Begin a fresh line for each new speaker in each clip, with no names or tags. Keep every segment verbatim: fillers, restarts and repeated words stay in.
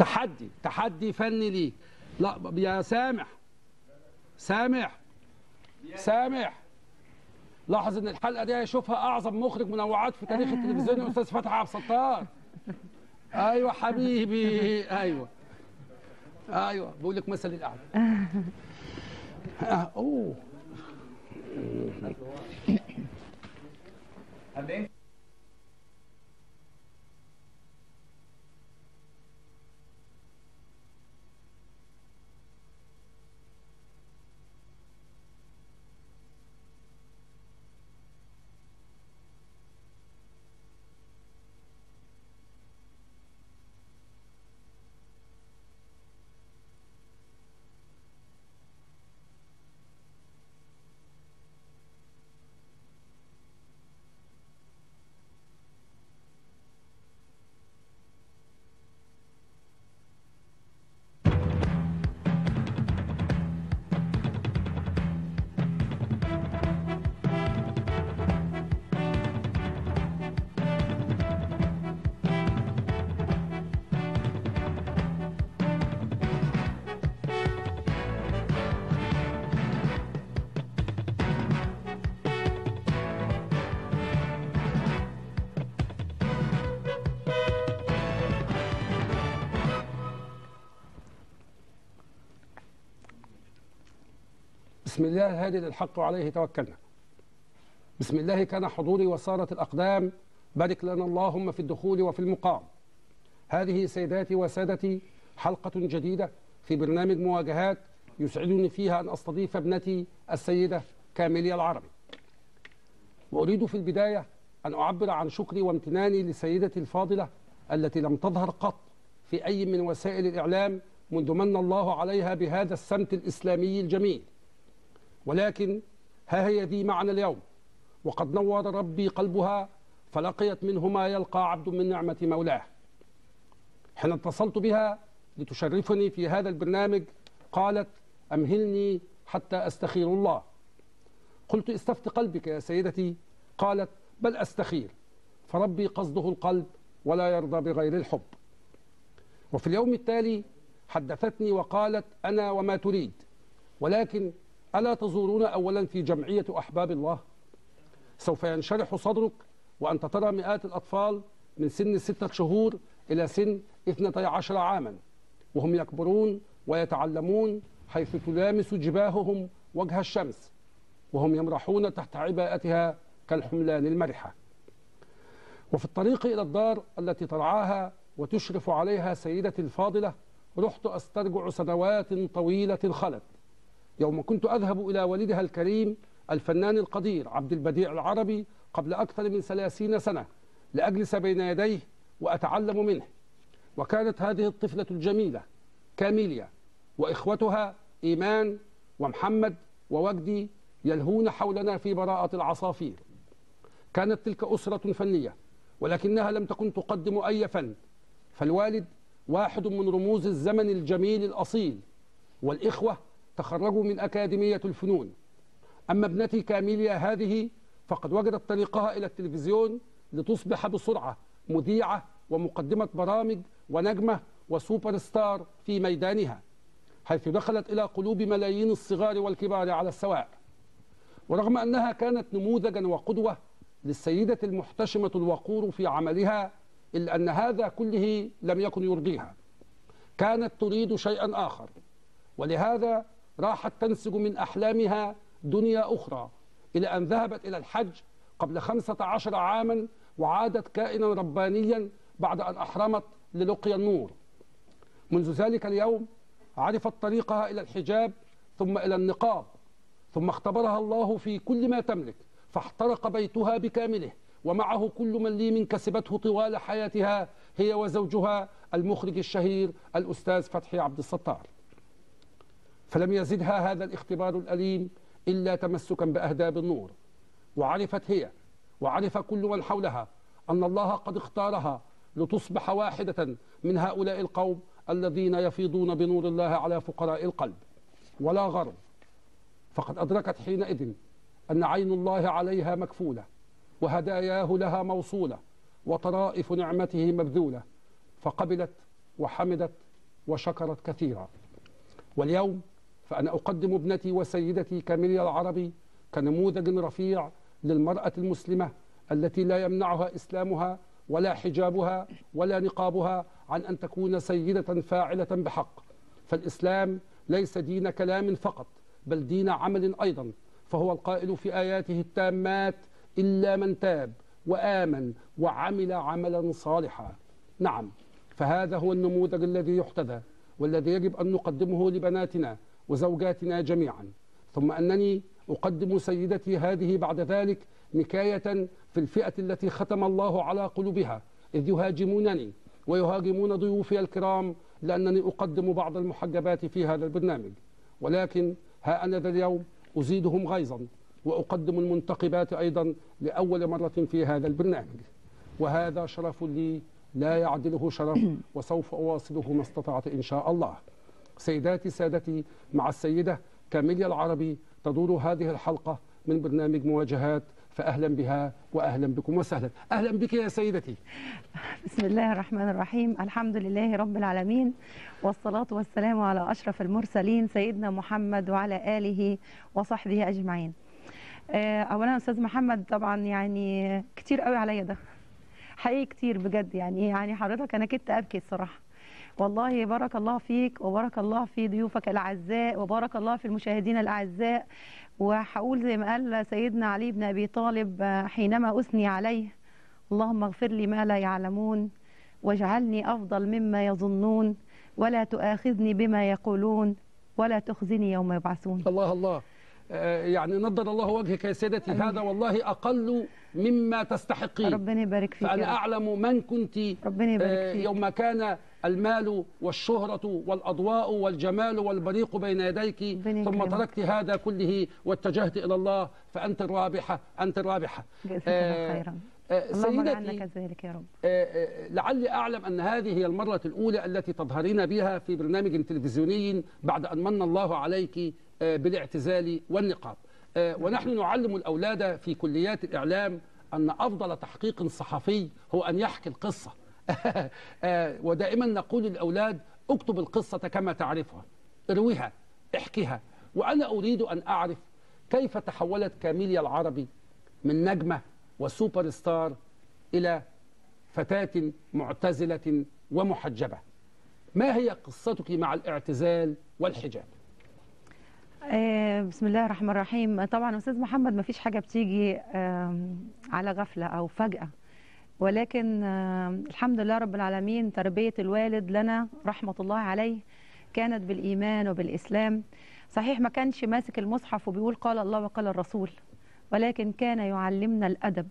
تحدي تحدي فني ليك. لا يا سامح سامح سامح لاحظ ان الحلقه دي هيشوفها اعظم مخرج منوعات في تاريخ التلفزيون الاستاذ فتحي عبد الستار. ايوه حبيبي ايوه ايوه بقول لك مثل الاعلى. آه، اوه بسم الله الهادي للحق وعليه توكلنا. بسم الله كان حضوري وصارت الأقدام، بارك لنا اللهم في الدخول وفي المقام. هذه سيداتي وسادتي حلقة جديدة في برنامج مواجهات، يسعدني فيها أن أستضيف ابنتي السيدة كاميليا العربي. وأريد في البداية أن أعبر عن شكري وامتناني لسيدتي الفاضلة التي لم تظهر قط في أي من وسائل الإعلام منذ من الله عليها بهذا السمت الإسلامي الجميل، ولكن ها هي ذي معنا اليوم، وقد نور ربي قلبها فلقيت منه ما يلقى عبد من نعمة مولاه. حين اتصلت بها لتشرفني في هذا البرنامج قالت: أمهلني حتى أستخير الله. قلت: استفت قلبك يا سيدتي. قالت: بل أستخير، فربي قصده القلب ولا يرضى بغير الحب. وفي اليوم التالي حدثتني وقالت: أنا وما تريد، ولكن ألا تزورون أولا في جمعية أحباب الله؟ سوف ينشرح صدرك وأنت ترى مئات الأطفال من سن ستة شهور إلى سن اثنتي عشر عاما، وهم يكبرون ويتعلمون حيث تلامس جباههم وجه الشمس، وهم يمرحون تحت عباءتها كالحملان المرحة. وفي الطريق إلى الدار التي ترعاها وتشرف عليها سيدتي الفاضلة رحت أسترجع سنوات طويلة خلت، يوم كنت أذهب إلى والدها الكريم الفنان القدير عبد البديع العربي قبل أكثر من ثلاثين سنة لأجلس بين يديه وأتعلم منه. وكانت هذه الطفلة الجميلة كاميليا وإخوتها إيمان ومحمد ووجدي يلهون حولنا في براءة العصافير. كانت تلك أسرة فنية، ولكنها لم تكن تقدم أي فن، فالوالد واحد من رموز الزمن الجميل الأصيل، والإخوة تخرجوا من أكاديمية الفنون. أما ابنتي كاميليا هذه فقد وجدت طريقها إلى التلفزيون لتصبح بسرعة مذيعة ومقدمة برامج ونجمة وسوبر ستار في ميدانها، حيث دخلت إلى قلوب ملايين الصغار والكبار على السواء. ورغم أنها كانت نموذجا وقدوة للسيدة المحتشمة الوقور في عملها، إلا أن هذا كله لم يكن يرضيها، كانت تريد شيئا آخر، ولهذا راحت تنسج من أحلامها دنيا أخرى، إلى أن ذهبت إلى الحج قبل خمسة عشر عاما، وعادت كائنا ربانيا بعد أن أحرمت للقيا النور. منذ ذلك اليوم عرفت طريقها إلى الحجاب ثم إلى النقاب، ثم اختبرها الله في كل ما تملك، فاحترق بيتها بكامله، ومعه كل مليم كسبته طوال حياتها هي وزوجها المخرج الشهير الأستاذ فتحي عبد الستار. فلم يزدها هذا الاختبار الأليم إلا تمسكا بأهداب النور، وعرفت هي وعرف كل من حولها أن الله قد اختارها لتصبح واحدة من هؤلاء القوم الذين يفيضون بنور الله على فقراء القلب ولا غرض. فقد أدركت حينئذ أن عين الله عليها مكفولة، وهداياه لها موصولة، وطرائف نعمته مبذولة، فقبلت وحمدت وشكرت كثيرا. واليوم فأنا أقدم ابنتي وسيدتي كاميليا العربي كنموذج رفيع للمرأة المسلمة التي لا يمنعها إسلامها ولا حجابها ولا نقابها عن أن تكون سيدة فاعلة بحق. فالإسلام ليس دين كلام فقط، بل دين عمل أيضا، فهو القائل في آياته التامات: إلا من تاب وآمن وعمل عملا صالحا. نعم، فهذا هو النموذج الذي يحتذى والذي يجب أن نقدمه لبناتنا وزوجاتنا جميعا. ثم أنني أقدم سيدتي هذه بعد ذلك نكاية في الفئة التي ختم الله على قلوبها، إذ يهاجمونني ويهاجمون ضيوفي الكرام لأنني أقدم بعض المحجبات في هذا البرنامج. ولكن ها أنا ذا اليوم أزيدهم غيظا وأقدم المنتقبات أيضا لأول مرة في هذا البرنامج، وهذا شرف لي لا يعدله شرف، وسوف أواصله ما استطعت إن شاء الله. سيداتي سادتي، مع السيدة كاميليا العربي تدور هذه الحلقة من برنامج مواجهات، فأهلا بها وأهلا بكم وسهلا. أهلا بك يا سيدتي.
بسم الله الرحمن الرحيم، الحمد لله رب العالمين، والصلاة والسلام على أشرف المرسلين سيدنا محمد وعلى آله وصحبه أجمعين. أولا أستاذ محمد، طبعا يعني كتير قوي عليا ده، حقيقي كتير بجد، يعني يعني حضرتك أنا كنت أبكي الصراحة. والله بارك الله فيك وبارك الله في ضيوفك الأعزاء وبارك الله في المشاهدين الأعزاء. وهقول زي ما قال سيدنا علي بن أبي طالب حينما أثني عليه: اللهم اغفر لي ما لا يعلمون واجعلني أفضل مما يظنون ولا تؤاخذني بما يقولون ولا تخزني يوم يبعثون.
الله الله، آه يعني نضر الله وجهك يا سيدتي. أمين. هذا والله أقل مما تستحقين.
ربنا يبارك فيك.
فأنا أعلم من كنت.
ربنا يبارك فيك.
يوم كان المال والشهرة والأضواء والجمال والبريق بين يديك، ثم تركت هذا كله واتجهت إلى الله، فأنت الرابحة، أنت الرابحة.
جزاك الله خيرا. اللهم اجعلنا كذلك يا رب.
لعلي أعلم أن هذه هي المرة الأولى التي تظهرين بها في برنامج تلفزيوني بعد أن من الله عليك بالاعتزال والنقاب. ونحن نعلم الأولاد في كليات الإعلام أن أفضل تحقيق صحفي هو أن يحكي القصة. ودائما نقول للأولاد: اكتب القصة كما تعرفها، ارويها، احكيها. وأنا أريد أن أعرف كيف تحولت كاميليا العربي من نجمة وسوبر ستار إلى فتاة معتزلة ومحجبة. ما هي قصتك مع الاعتزال والحجاب؟
آه بسم الله الرحمن الرحيم. طبعا أستاذ محمد، ما فيش حاجة بتيجي آه على غفلة أو فجأة، ولكن آه الحمد لله رب العالمين تربية الوالد لنا رحمة الله عليه كانت بالإيمان وبالإسلام. صحيح ما كانش ماسك المصحف وبيقول قال الله وقال الرسول، ولكن كان يعلمنا الأدب،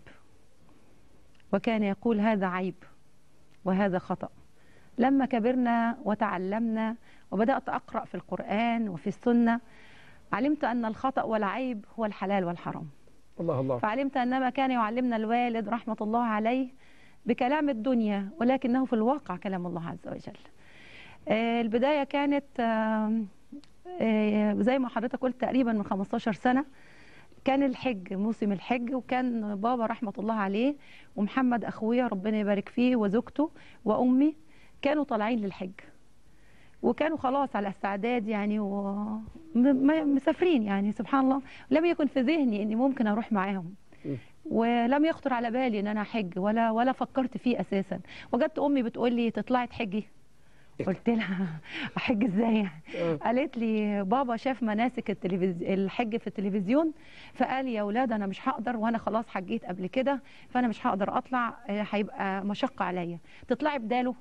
وكان يقول هذا عيب وهذا خطأ. لما كبرنا وتعلمنا وبدأت أقرأ في القرآن وفي السنة، علمت أن الخطأ والعيب هو الحلال والحرام.
الله الله.
فعلمت أن ما كان يعلمنا الوالد رحمة الله عليه بكلام الدنيا، ولكنه في الواقع كلام الله عز وجل. آه البداية كانت آه آه زي ما حضرتك قلت تقريبا من خمستاشر سنة. كان الحج، موسم الحج، وكان بابا رحمة الله عليه ومحمد أخويا ربنا يبارك فيه وزوجته وأمي كانوا طالعين للحج، وكانوا خلاص على استعداد يعني ومسافرين. يعني سبحان الله لم يكن في ذهني أني ممكن أروح معاهم، ولم يخطر على بالي أن أنا أحج، ولا ولا فكرت فيه أساسا. وجدت أمي بتقول لي تطلعي تحجي. قلت لها احج ازاي؟ قالت لي بابا شاف مناسك الحج في التلفزيون، فقال يا اولاد انا مش هقدر، وانا خلاص حجيت قبل كده، فانا مش هقدر اطلع، هيبقى مشقه عليا، تطلعي بداله.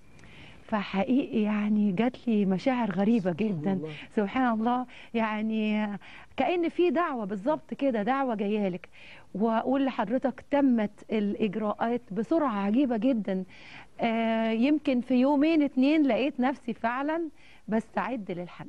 فحقيقي يعني جات لي مشاعر غريبه جدا. الله. سبحان الله، يعني كأن في دعوه بالظبط كده، دعوه جايه لك. واقول لحضرتك تمت الاجراءات بسرعه عجيبه جدا. آه يمكن في يومين اتنين لقيت نفسي فعلا بستعد للحج.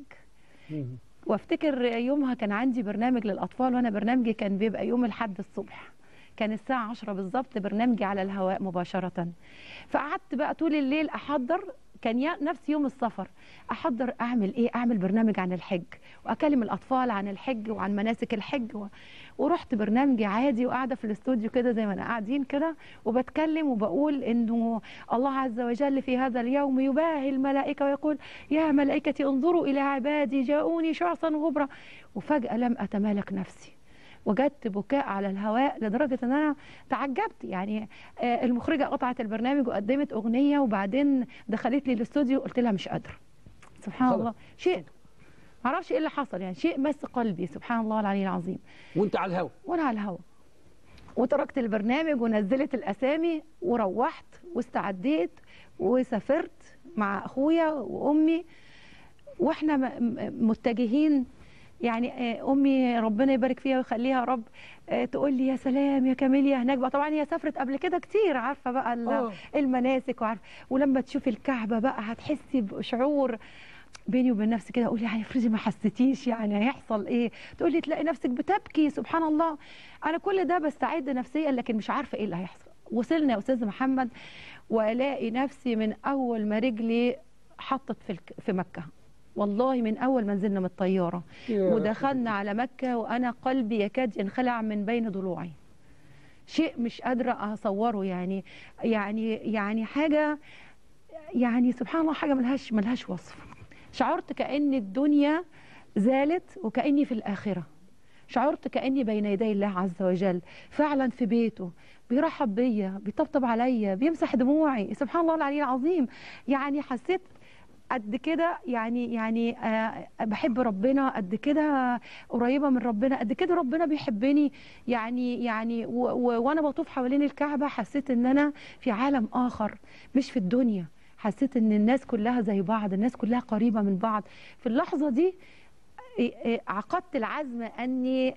وافتكر يومها كان عندي برنامج للاطفال، وانا برنامجي كان بيبقى يوم الاحد الصبح، كان الساعه عشرة بالظبط برنامجي على الهواء مباشره. فقعدت بقى طول الليل احضر، كان نفس يوم السفر احضر اعمل ايه، اعمل برنامج عن الحج واكلم الاطفال عن الحج وعن مناسك الحج و... ورحت برنامجي عادي وقاعده في الاستوديو كده زي ما انا قاعدين كده وبتكلم وبقول انه الله عز وجل في هذا اليوم يباهي الملائكه ويقول يا ملائكتي انظروا الى عبادي جاءوني شعثا غبرا. وفجاه لم اتمالك نفسي، وجدت بكاء على الهواء لدرجه ان انا تعجبت. يعني المخرجه قطعت البرنامج وقدمت اغنيه وبعدين دخلت لي الاستوديو قلت لها مش قادره. سبحان الله، شيء ما اعرفش ايه اللي حصل، يعني شيء مس قلبي. سبحان الله العلي العظيم.
وانت على الهوا؟
وانا على الهوا. وتركت البرنامج ونزلت الاسامي وروحت واستعديت وسافرت مع اخويا وامي، واحنا متجهين. يعني امي ربنا يبارك فيها ويخليها يا رب تقول لي يا سلام يا كاميليا هناك بقى. طبعا هي سافرت قبل كده كتير، عارفه بقى المناسك وعارفه، ولما تشوفي الكعبه بقى هتحسي بشعور. بيني وبين نفسي كده اقول يعني افرضي ما حسيتيش يعني هيحصل ايه؟ تقول لي تلاقي نفسك بتبكي. سبحان الله. انا كل ده بستعد نفسيا لكن مش عارفه ايه اللي هيحصل. وصلنا يا استاذ محمد والاقي نفسي من اول ما رجلي حطت في في مكه، والله من اول ما نزلنا من الطياره ودخلنا على مكه وانا قلبي يكاد ينخلع من بين ضلوعي. شيء مش قادره اصوره. يعني يعني يعني حاجه، يعني سبحان الله، حاجه ملهاش ملهاش وصف. شعرت كأن الدنيا زالت وكأني في الآخرة. شعرت كأني بين يدي الله عز وجل فعلا في بيته، بيرحب بيا، بيطبطب عليا، بيمسح دموعي. سبحان الله العلي العظيم. يعني حسيت قد كده، يعني يعني آه بحب ربنا قد كده، قريبة من ربنا قد كده، ربنا بيحبني. يعني يعني وانا بطوف حوالين الكعبة حسيت ان انا في عالم آخر مش في الدنيا. حسيت ان الناس كلها زي بعض، الناس كلها قريبة من بعض. في اللحظة دي عقدت العزم اني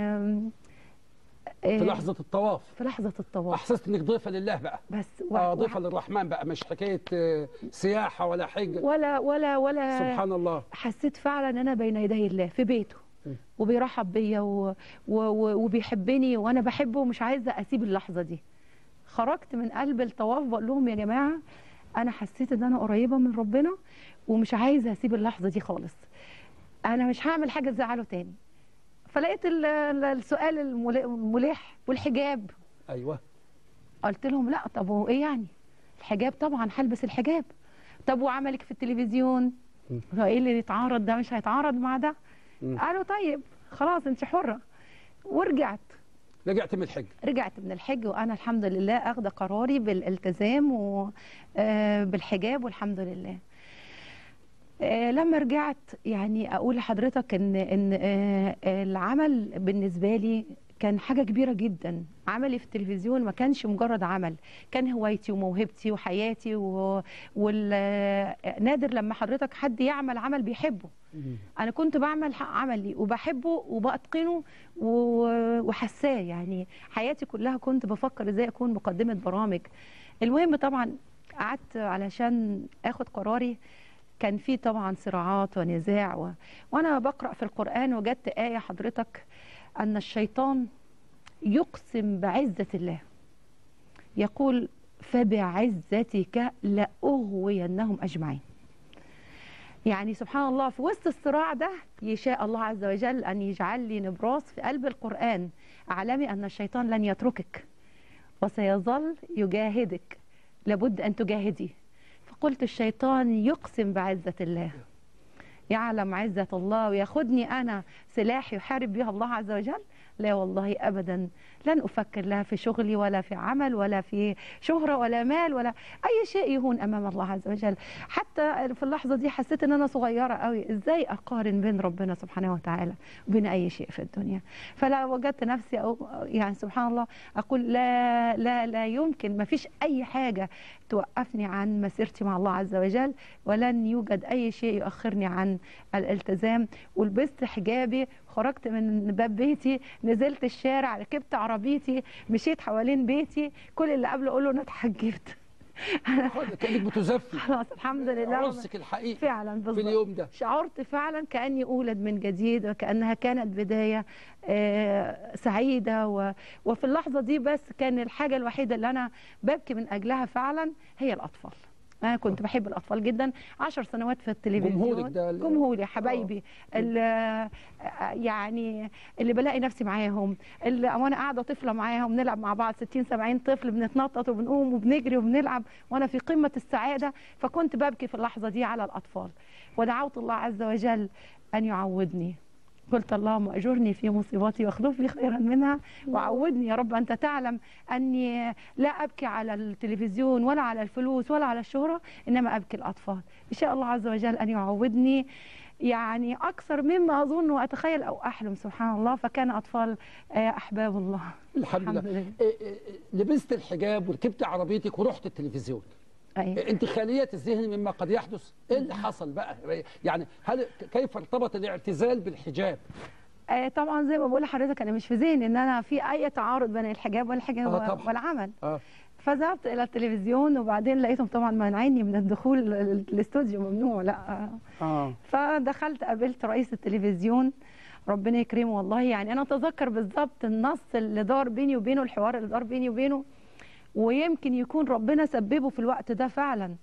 في لحظة الطواف
في لحظة الطواف
احسست انك ضيفة لله بقى.
بس
اه ضيفة للرحمن بقى، مش حكاية سياحة ولا حج
ولا ولا ولا
سبحان الله.
حسيت فعلا ان انا بين يدي الله في بيته وبيرحب بيا و... و... وبيحبني وانا بحبه ومش عايزة اسيب اللحظة دي. خرجت من قلب الطواف بقول لهم يا جماعة انا حسيت ان انا قريبه من ربنا ومش عايزه اسيب اللحظه دي خالص. انا مش هعمل حاجه تزعله تاني. فلقيت السؤال الملح والحجاب.
ايوه.
قلت لهم لا طب وايه يعني الحجاب؟ طبعا هلبس الحجاب. طب وعملك في التلفزيون ايه اللي يتعارض؟ ده مش هيتعارض مع ده. قالوا طيب خلاص انت حره. ورجعت
رجعت من الحج.
رجعت من الحج وانا الحمد لله اخذ قراري بالالتزام وبالحجاب والحمد لله. لما رجعت يعني اقول لحضرتك ان ان العمل بالنسبه لي كان حاجه كبيره جدا. عملي في التلفزيون ما كانش مجرد عمل، كان هوايتي وموهبتي وحياتي و... والنادر لما حضرتك حد يعمل عمل بيحبه. انا كنت بعمل عملي وبحبه وباتقنه وحساه. يعني حياتي كلها كنت بفكر ازاي اكون مقدمه برامج. المهم طبعا قعدت علشان اخد قراري، كان في طبعا صراعات ونزاع و... وانا بقرا في القران وجدت ايه حضرتك ان الشيطان يقسم بعزه الله يقول فبعزتك لاغوينهم اجمعين. يعني سبحان الله في وسط الصراع ده يشاء الله عز وجل أن يجعل لي نبراس في قلب القرآن اعلمي أن الشيطان لن يتركك وسيظل يجاهدك، لابد أن تجاهدي. فقلت الشيطان يقسم بعزة الله، يعلم عزة الله وياخدني أنا سلاح يحارب بها الله عز وجل. لا والله أبدا لن أفكر لا في شغلي ولا في عمل ولا في شهرة ولا مال ولا أي شيء يهون أمام الله عز وجل. حتى في اللحظة دي حسيت أن أنا صغيرة قوي، إزاي أقارن بين ربنا سبحانه وتعالى وبين أي شيء في الدنيا. فلا وجدت نفسي أو يعني سبحان الله أقول لا لا لا يمكن، ما فيش أي حاجة توقفني عن مسيرتي مع الله عز وجل، ولن يوجد أي شيء يؤخرني عن الالتزام. ولبست حجابي، خرجت من باب بيتي، نزلت الشارع، ركبت عربيتي، مشيت حوالين بيتي، كل اللي قبله اقول له انا اتحجبت.
كانك بتزفي.
خلاص الحمد لله.
عرسك الحقيقي
فعلا بالظبط
في اليوم ده.
شعرت فعلا كاني اولد من جديد وكانها كانت بدايه آه سعيده و... وفي اللحظه دي بس كان الحاجه الوحيده اللي انا ببكي من اجلها فعلا هي الاطفال. انا كنت بحب الاطفال جدا. عشر سنوات في التلفزيون.
جمهورك ده
جمهوري حبايبي اللي يعني اللي بلاقي نفسي معاهم، اللي وانا قاعده طفله معاهم نلعب مع بعض ستين سبعين طفل، بنتنطط وبنقوم وبنجري وبنلعب وانا في قمه السعاده. فكنت ببكي في اللحظه دي على الاطفال، ودعوت الله عز وجل ان يعوضني. قلت اللهم اجرني في مصيبتي واخلف لي خيرا منها، وعودني يا رب. انت تعلم اني لا ابكي على التلفزيون ولا على الفلوس ولا على الشهره، انما ابكي الاطفال. ان شاء الله عز وجل ان يعوضني يعني اكثر مما اظن واتخيل او احلم، سبحان الله. فكان اطفال احباب الله.
الحمد, الحمد لله, لله. لبست الحجاب وركبت عربيتك ورحت التلفزيون. أيوة. انت خاليه الذهن مما قد يحدث. ايه اللي حصل بقى؟ يعني هل كيف ارتبط الاعتزال بالحجاب؟
آه طبعا زي ما بقول لحضرتك، انا مش في ذهني ان انا في اي تعارض بين الحجاب والحجاب آه والعمل. آه. فذهبت الى التلفزيون، وبعدين لقيتهم طبعا مانعيني من الدخول الاستوديو، ممنوع. لا آه. فدخلت قابلت رئيس التلفزيون، ربنا يكرمه والله. يعني انا اتذكر بالظبط النص اللي دار بيني وبينه، الحوار اللي دار بيني وبينه، ويمكن يكون ربنا سببه في الوقت ده فعلا.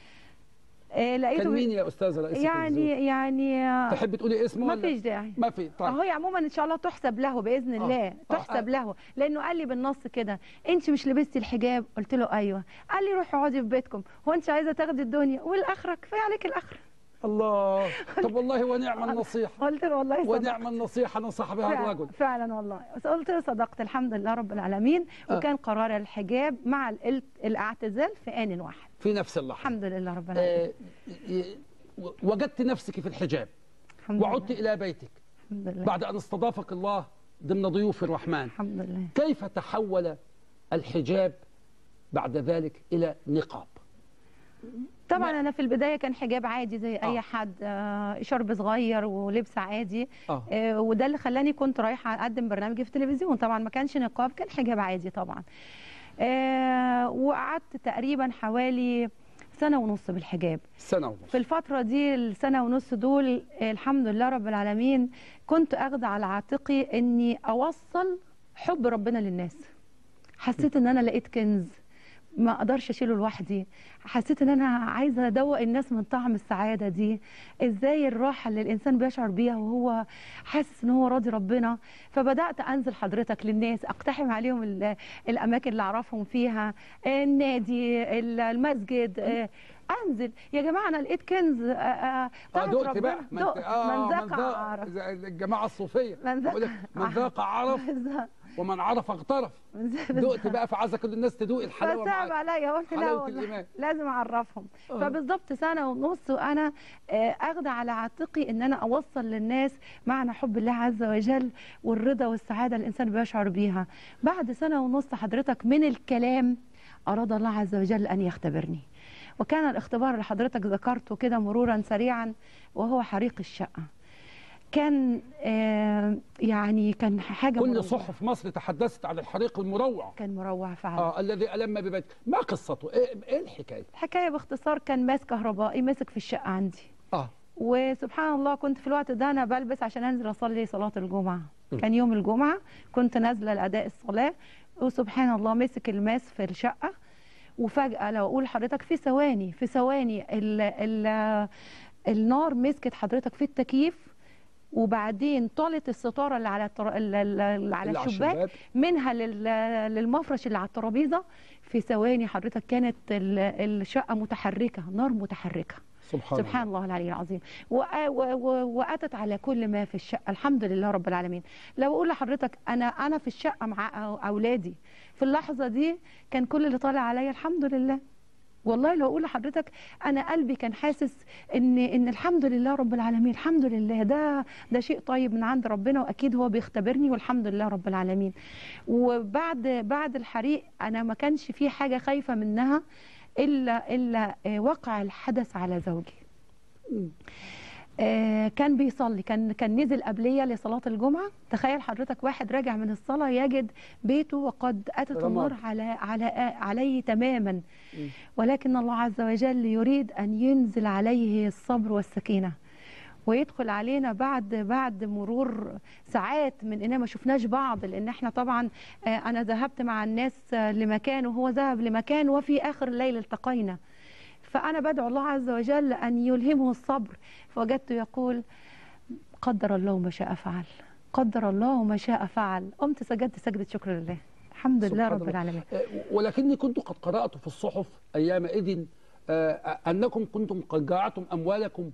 آه لقيته كان مين يا استاذه رئيس
يعني
التلفزيون؟
يعني
تحبي تقولي اسمه؟
ما فيش داعي.
ما في. طيب
هو عموما ان شاء الله تحسب له باذن الله. آه. تحسب آه. له، لانه قال لي بالنص كده: انت مش لبستي الحجاب؟ قلت له ايوه. قال لي روحي اقعدي في بيتكم، هو انت عايزه تاخدي الدنيا والاخره؟ كفايه عليك الاخره.
الله. طب والله ونعم النصيحه.
قلت له والله صدقت.
ونعم النصيحه نصح بها الرجل.
فعلا والله. قلت له صدقت، الحمد لله رب العالمين. آه. وكان قرار الحجاب مع الاعتزال في آن واحد،
في نفس اللحظه.
الحمد لله رب العالمين.
آه وجدت نفسك في الحجاب وعدت الى بيتك
الحمد لله
بعد ان استضافك الله ضمن ضيوف الرحمن.
الحمد لله.
كيف تحول الحجاب بعد ذلك الى نقاب؟
طبعا انا في البدايه كان حجاب عادي زي آه. اي حد، آه شرب صغير ولبس عادي. آه. آه وده اللي خلاني كنت رايحه اقدم برنامجي في التلفزيون. طبعا ما كانش نقاب، كان حجاب عادي طبعا. آه وقعدت تقريبا حوالي سنه ونص بالحجاب.
سنه ونص.
في الفتره دي السنه ونص دول آه الحمد لله رب العالمين كنت اخذ على عاتقي اني اوصل حب ربنا للناس. حسيت ان انا لقيت كنز ما اقدرش اشيله لوحدي. حسيت ان انا عايزه ادوق الناس من طعم السعاده دي، ازاي الراحه اللي الانسان بيشعر بيها وهو حاسس ان هو راضي ربنا. فبدات انزل حضرتك للناس، اقتحم عليهم الاماكن اللي اعرفهم فيها، النادي، المسجد، انزل يا جماعه انا لقيت كنز.
اه دقت بقى. من ذاق عرف. الجماعه الصوفيه من ذاق عرف ومن عرف اغترف. دقت بقى، فعايزه كل الناس تدوق الحلاوه.
فصعب عليا، قلت لا لازم اعرفهم. أوه. فبالظبط سنه ونص وانا اخده على عاتقي ان انا اوصل للناس معنى حب الله عز وجل والرضا والسعاده اللي الانسان بيشعر بيها. بعد سنه ونص حضرتك من الكلام اراد الله عز وجل ان يختبرني، وكان الاختبار اللي حضرتك ذكرته كده مرورا سريعا وهو حريق الشقه. كان آه يعني كان حاجه
كل مروعة. صحف مصر تحدثت عن الحريق المروع.
كان مروع فعلا.
اه الذي ألم ببيتك. ما قصته؟ ايه, إيه الحكايه؟
الحكايه باختصار كان ماس كهربائي ماسك في الشقه عندي.
اه
وسبحان الله كنت في الوقت ده انا بلبس عشان انزل اصلي صلاه الجمعه. م. كان يوم الجمعه كنت نازله لاداء الصلاه، وسبحان الله مسك الماس في الشقه. وفجاه لو اقول لحضرتك في ثواني في ثواني ال ال النار مسكت حضرتك في التكييف، وبعدين طالت الستاره اللي على التر... اللي على الشباك منها للمفرش اللي على الترابيزه. في ثواني حضرتك كانت الشقه متحركه، نار متحركه.
سبحان,
سبحان الله, الله العلي العظيم. واتت على كل ما في الشقه، الحمد لله رب العالمين. لو اقول لحضرتك انا انا في الشقه مع اولادي في اللحظه دي كان كل اللي طالع عليا الحمد لله. والله لو اقول لحضرتك انا قلبي كان حاسس ان ان الحمد لله رب العالمين، الحمد لله ده ده شيء طيب من عند ربنا، واكيد هو بيختبرني، والحمد لله رب العالمين. وبعد بعد الحريق انا ما كانش في حاجه خايفه منها الا الا وقع الحدث على زوجي. آه كان بيصلي، كان كان نزل قبليه لصلاه الجمعه. تخيل حضرتك واحد راجع من الصلاه يجد بيته وقد اتت النار على على عليه تماما. ولكن الله عز وجل يريد ان ينزل عليه الصبر والسكينه، ويدخل علينا بعد بعد مرور ساعات من اننا ما شفناش بعض. لان احنا طبعا آه انا ذهبت مع الناس لمكان وهو ذهب لمكان، وفي اخر الليل التقينا. فأنا بدعو الله عز وجل أن يلهمه الصبر، فوجدته يقول قدر الله ما شاء فعل، قدر الله ما شاء فعل. قمت سجدت سجدة شكر لله، الحمد لله رب الله. العالمين.
ولكني كنت قد قرأت في الصحف أيامئذ أنكم كنتم قد جاعتم أموالكم،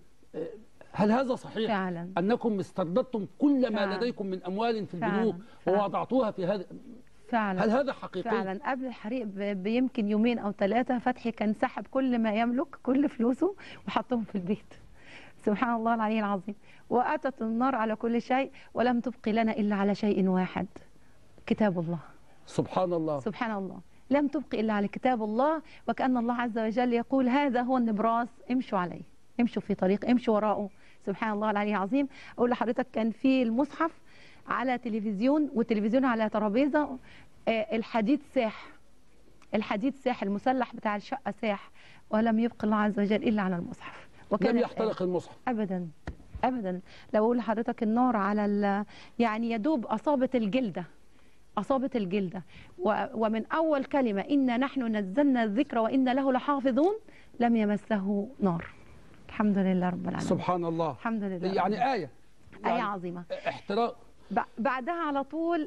هل هذا صحيح؟
فعلا.
أنكم استرددتم كل ما
فعلا.
لديكم من أموال في البنوك
فعلا.
ووضعتوها في هذا؟
فعلا.
هل هذا حقيقي؟
فعلا. قبل الحريق بيمكن يومين أو ثلاثة فتحي كان سحب كل ما يملك، كل فلوسه، وحطهم في البيت. سبحان الله العلي العظيم. وأتت النار على كل شيء ولم تبقي لنا إلا على شيء واحد، كتاب الله.
سبحان الله.
سبحان الله. لم تبقي إلا على كتاب الله، وكأن الله عز وجل يقول هذا هو النبراس، امشوا عليه، امشوا في طريق، امشوا وراءه. سبحان الله العلي العظيم. أقول لحضرتك كان في المصحف على تلفزيون، والتلفزيون على ترابيزة، الحديد ساح، الحديد ساح، المسلح بتاع الشقة ساح، ولم يبقى الله عز وجل إلا على المصحف.
لم يحترق المصحف
أبدا أبدا. لو أقول لحضرتك النار على يعني يدوب أصابت الجلدة، أصابت الجلدة، ومن أول كلمة إنا نحن نزلنا الذكر وإنا له لحافظون لم يمسه نار. الحمد لله رب العالمين.
سبحان الله.
الحمد لله.
يعني آية، يعني
آية عظيمة.
احتراق.
بعدها على طول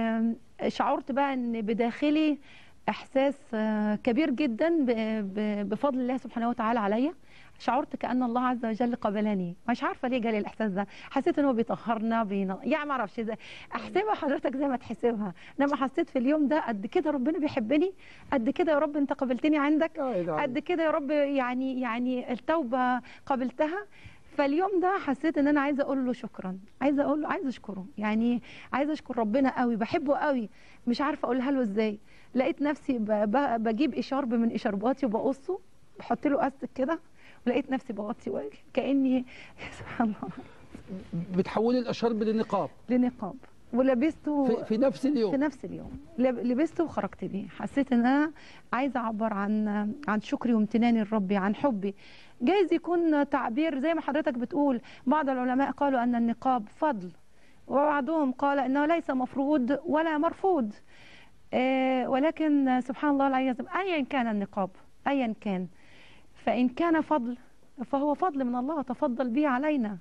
شعرت بقى أن بداخلي إحساس كبير جدا بفضل الله سبحانه وتعالى عليا. شعرت كأن الله عز وجل قبلني، مش عارفة ليه جالي الإحساس ده. حسيت إنه بيطهرنا بين... يعني ما أعرفش إزاي أحسبها حضرتك زي ما تحسبها، إنما حسيت في اليوم ده قد كده ربنا بيحبني، قد كده يا رب أنت قبلتني عندك، قد كده يا رب يعني يعني التوبة قبلتها. فاليوم ده حسيت ان انا عايزه اقول له شكرا، عايزه اقول له، عايزه اشكره، يعني عايزه اشكر ربنا قوي، بحبه قوي، مش عارفه اقولها له ازاي. لقيت نفسي بجيب اشارب من اشارباتي وبقصه، بحط له استك كده، ولقيت نفسي بغطي كاني سبحان الله
بتحولي الاشارب لنقاب.
لنقاب ولبسته
في, في نفس اليوم.
في نفس اليوم لبسته وخرجت بيه. حسيت ان انا عايزه اعبر عن عن شكري وامتناني لربي، عن حبي. جايز يكون تعبير زي ما حضرتك بتقول، بعض العلماء قالوا ان النقاب فضل، وبعضهم قال انه ليس مفروض ولا مرفوض، آه ولكن سبحان الله العظيم ايا كان النقاب، ايا كان، فان كان فضل فهو فضل من الله تفضل به علينا.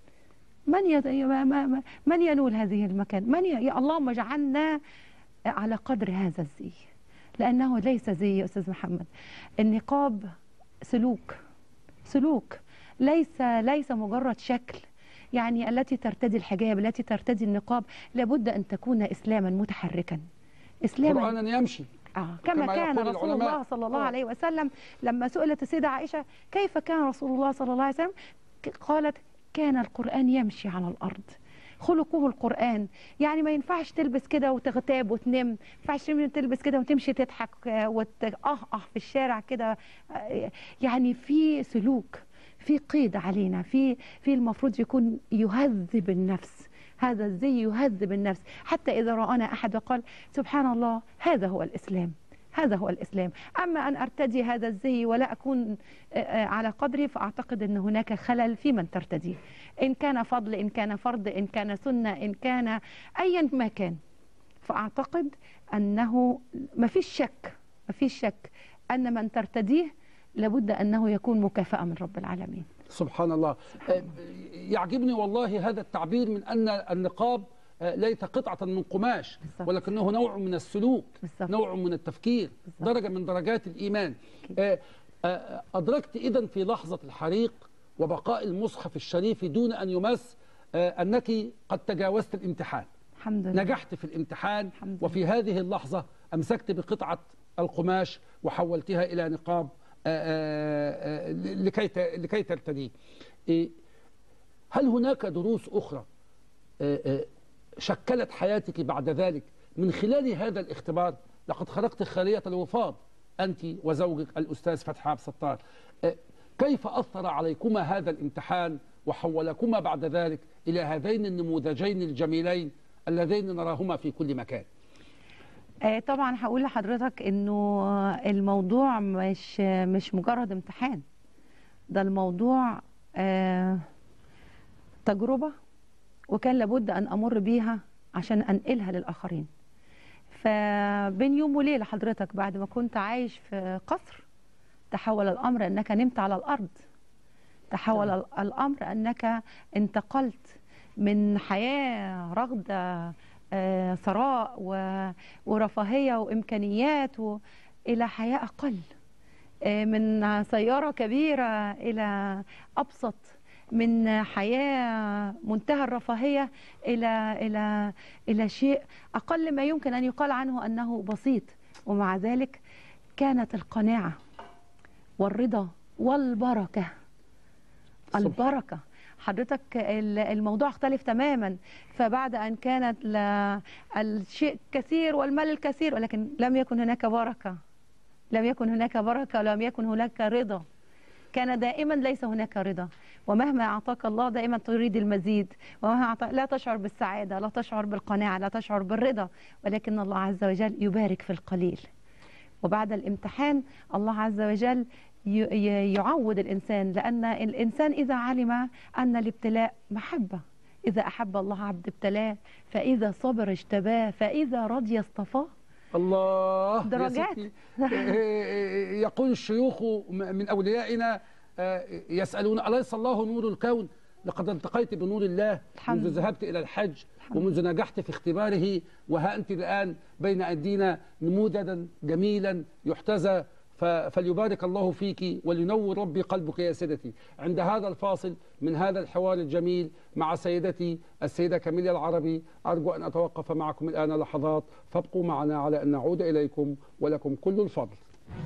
من يت... من ينول هذه المكان؟ من ي... يا اللهم اجعلنا على قدر هذا الزي، لأنه ليس زي يا أستاذ محمد. النقاب سلوك، سلوك، ليس ليس مجرد شكل. يعني التي ترتدي الحجاب، التي ترتدي النقاب، لابد أن تكون إسلاما متحركا، إسلاما
قرآنا يمشي.
آه. كما, كما كان رسول الله صلى الله عليه وسلم. لما سئلت السيدة عائشة كيف كان رسول الله صلى الله عليه وسلم، قالت كان القرآن يمشي على الأرض، خلقه القرآن. يعني ما ينفعش تلبس كده وتغتاب وتنام، ما ينفعش تلبس كده وتمشي تضحك وتقهقه في الشارع كده. يعني في سلوك، في قيد علينا، في في المفروض يكون يهذب النفس. هذا الزي يهذب النفس، حتى إذا رآنا أحد وقال سبحان الله هذا هو الإسلام، هذا هو الإسلام. أما أن أرتدي هذا الزي ولا أكون على قدري، فأعتقد أن هناك خلل في من ترتديه، إن كان فضل، إن كان فرض، إن كان سنة، إن كان أيا ما كان. فأعتقد أنه ما فيش شك، ما فيش شك أن من ترتديه لابد أنه يكون مكافأة من رب العالمين.
سبحان الله. سبحان الله. يعجبني والله هذا التعبير من أن النقاب ليس قطعة من قماش، بالزبط. ولكنه نوع من السلوك، بالزبط. نوع من التفكير، بالزبط. درجة من درجات الإيمان. أكيد. أدركت إذن في لحظة الحريق وبقاء المصحف الشريف دون أن يمس أنك قد تجاوزت الامتحان.
الحمد لله.
نجحت في الامتحان،
الحمد
وفي
لله.
هذه اللحظة أمسكت بقطعة القماش وحولتها إلى نقاب لكي لكي ترتديه. هل هناك دروس أخرى شكلت حياتك بعد ذلك من خلال هذا الاختبار؟ لقد خرجت خالية الوفاض أنت وزوجك الأستاذ فتحي عبد الستار. كيف أثر عليكما هذا الامتحان وحولكما بعد ذلك إلى هذين النموذجين الجميلين اللذين نراهما في كل مكان؟
طبعا هقول لحضرتك انه الموضوع مش مش مجرد امتحان، ده الموضوع تجربة، وكان لابد ان امر بيها عشان انقلها للاخرين. فبين يوم وليله حضرتك بعد ما كنت عايش في قصر تحول الأمر أنك نمت على الأرض، تحول
نعم.
الأمر أنك انتقلت من حياة رغدة آه، ثراء و- ورفاهية وإمكانيات و- إلى حياة أقل، آه، من سيارة كبيرة إلى أبسط، من حياة منتهى الرفاهية إلى إلى إلى شيء أقل ما يمكن أن يقال عنه أنه بسيط. ومع ذلك كانت القناعة والرضا والبركة.
الصبح.
البركة حضرتك ال- الموضوع اختلف تماما. فبعد أن كانت لا- الشيء كثير والمال الكثير، ولكن لم يكن هناك بركة، لم يكن هناك بركة، ولم يكن هناك رضا. كان دائما ليس هناك رضا، ومهما أعطاك الله دائما تريد المزيد، ومهما أعطاك لا تشعر بالسعادة، لا تشعر بالقناعة، لا تشعر بالرضا، ولكن الله عز وجل يبارك في القليل. وبعد الامتحان الله عز وجل ي- ي- يعود الإنسان، لأن الإنسان إذا علم أن الابتلاء محبة، إذا أحب الله عبد ابتلاه، فإذا صبر اجتباه، فإذا رضي اصطفاه.
الله يا
درجات.
ستي. يقول الشيوخ من أوليائنا يسألون أليس الله نور الكون؟ لقد التقيت بنور الله
الحمد
منذ
لله.
ذهبت إلى الحج
الحمد
ومنذ نجحت في اختباره، وها أنت الآن بين أيدينا نموذجا جميلا يحتذى، ف- فليبارك الله فيك ولينور ربي قلبك يا سيدتي. عند هذا الفاصل من هذا الحوار الجميل مع سيدتي السيدة كاميليا العربي، أرجو أن أتوقف معكم الآن لحظات، فابقوا معنا على أن نعود إليكم ولكم كل الفضل.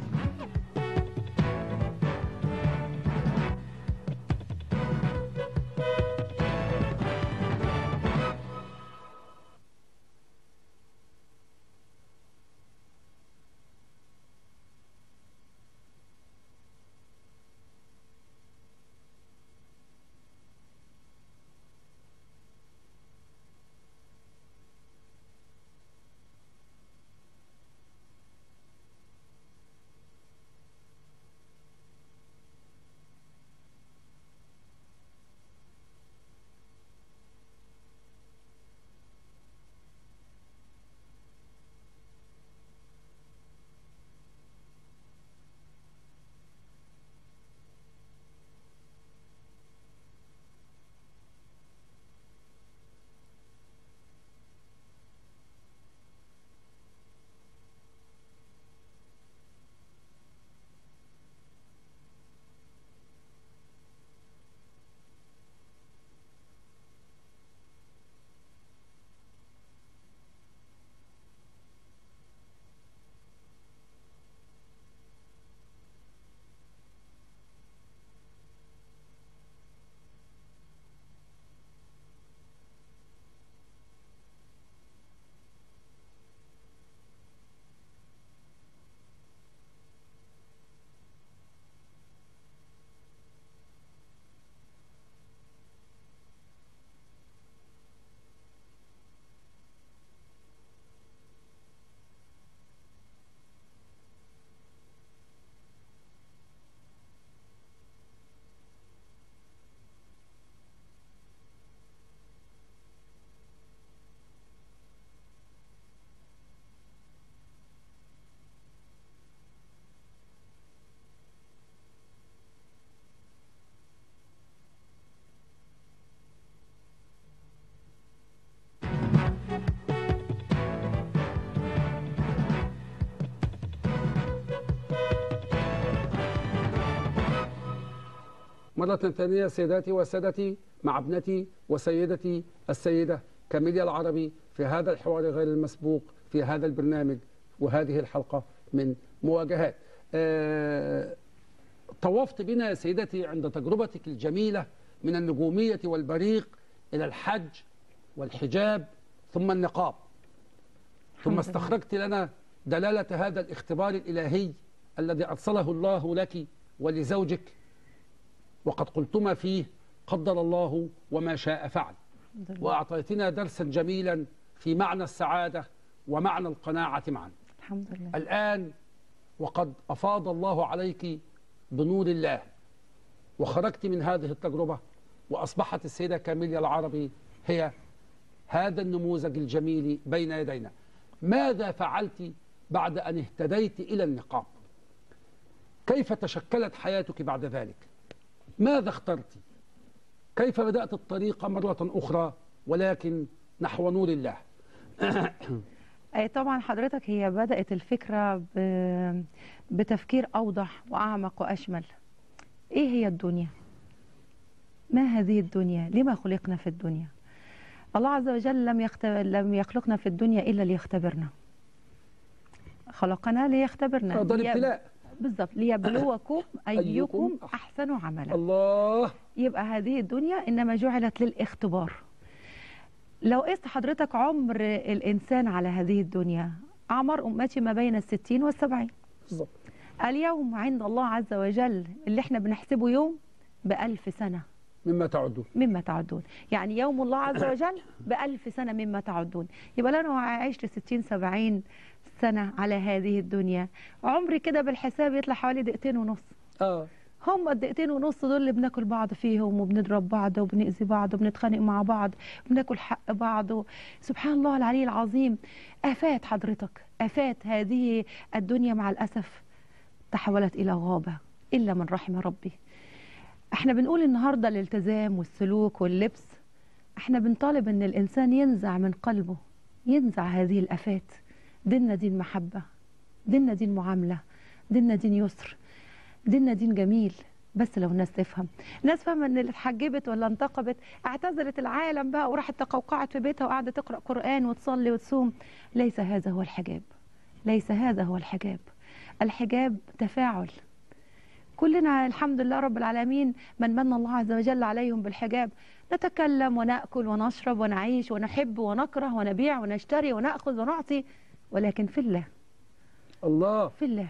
مرة ثانية سيداتي وسادتي مع ابنتي وسيدتي السيدة كاميليا العربي في هذا الحوار غير المسبوق في هذا البرنامج وهذه الحلقة من مواجهات. أه طوفت بنا يا سيدتي عند تجربتك الجميلة من النجومية والبريق إلى الحج والحجاب ثم النقاب، ثم استخرجت لنا دلالة هذا الاختبار الإلهي الذي أرسله الله لك ولزوجك، وقد قلتما فيه قدر الله وما شاء فعل، وأعطيتنا درسا جميلا في معنى السعادة ومعنى القناعة معا.
الحمد لله.
الآن وقد أفاض الله عليك بنور الله وخرجت من هذه التجربة، وأصبحت السيدة كاميليا العربي هي هذا النموذج الجميل بين يدينا. ماذا فعلت بعد أن اهتديت إلى النقاب؟ كيف تشكلت حياتك بعد ذلك؟ ماذا اخترت؟ كيف بدأت الطريق مرة أخرى ولكن نحو نور الله؟
أي طبعا حضرتك، هي بدأت الفكرة بتفكير أوضح وأعمق وأشمل. إيه هي الدنيا؟ ما هذه الدنيا؟ لما خلقنا في الدنيا؟ الله عز وجل لم يختبر لم يخلقنا في الدنيا إلا ليختبرنا. خلقنا ليختبرنا.
ده الابتلاء
بالضبط، ليبلوكم أيكم أحسن عملا.
الله.
يبقى هذه الدنيا إنما جعلت للاختبار. لو قست حضرتك عمر الإنسان على هذه الدنيا، أعمار أمتي ما بين الستين والسبعين
بالضبط.
اليوم عند الله عز وجل اللي احنا بنحسبه يوم بألف سنة
مما تعدون
مما تعدون يعني يوم الله عز وجل بألف سنة مما تعدون. يبقى لو أنا عشت ستين سبعين سنة على هذه الدنيا، عمري كده بالحساب يطلع حوالي دقيقتين ونص.
اه
هم الدقيقتين ونص دول اللي بناكل بعض فيهم، وبنضرب بعض وبنأذي بعض وبنتخانق مع بعض وبناكل حق بعض و... سبحان الله العلي العظيم. آفات حضرتك، آفات هذه الدنيا مع الأسف تحولت إلى غابة إلا من رحم ربي. احنا بنقول النهاردة الالتزام والسلوك واللبس، احنا بنطالب ان الإنسان ينزع من قلبه، ينزع هذه الآفات. ديننا دين محبة، ديننا دين معاملة، ديننا دين يسر، ديننا دين جميل. بس لو الناس تفهم، الناس فاهمه ان اللي اتحجبت ولا انتقبت اعتزلت العالم بقى وراحت تقوقعت في بيتها وقاعده تقرا قران وتصلي وتصوم. ليس هذا هو الحجاب، ليس هذا هو الحجاب. الحجاب تفاعل. كلنا الحمد لله رب العالمين من من الله عز وجل عليهم بالحجاب، نتكلم ونأكل ونشرب ونعيش ونحب ونكره ونبيع ونشتري ونأخذ ونعطي، ولكن في الله.
الله
في الله.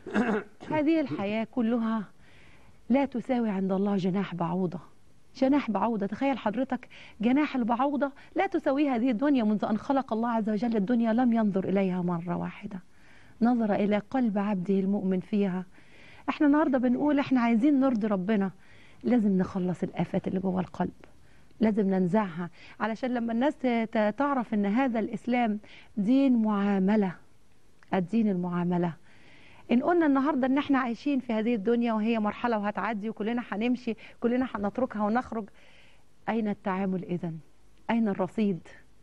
هذه الحياة كلها لا تساوي عند الله جناح بعوضة. جناح بعوضة، تخيل حضرتك جناح البعوضة لا تساوي هذه الدنيا. منذ أن خلق الله عز وجل الدنيا لم ينظر إليها مرة واحدة، نظر إلى قلب عبده المؤمن فيها. احنا النهاردة بنقول احنا عايزين نرضي ربنا، لازم نخلص الآفات اللي جوه القلب، لازم ننزعها، علشان لما الناس تعرف ان هذا الإسلام دين معاملة. الدين المعاملة. إن قلنا النهاردة إن إحنا عايشين في هذه الدنيا وهي مرحلة وهتعدي وكلنا هنمشي، كلنا هنتركها ونخرج، أين التعامل إذن؟ أين الرصيد؟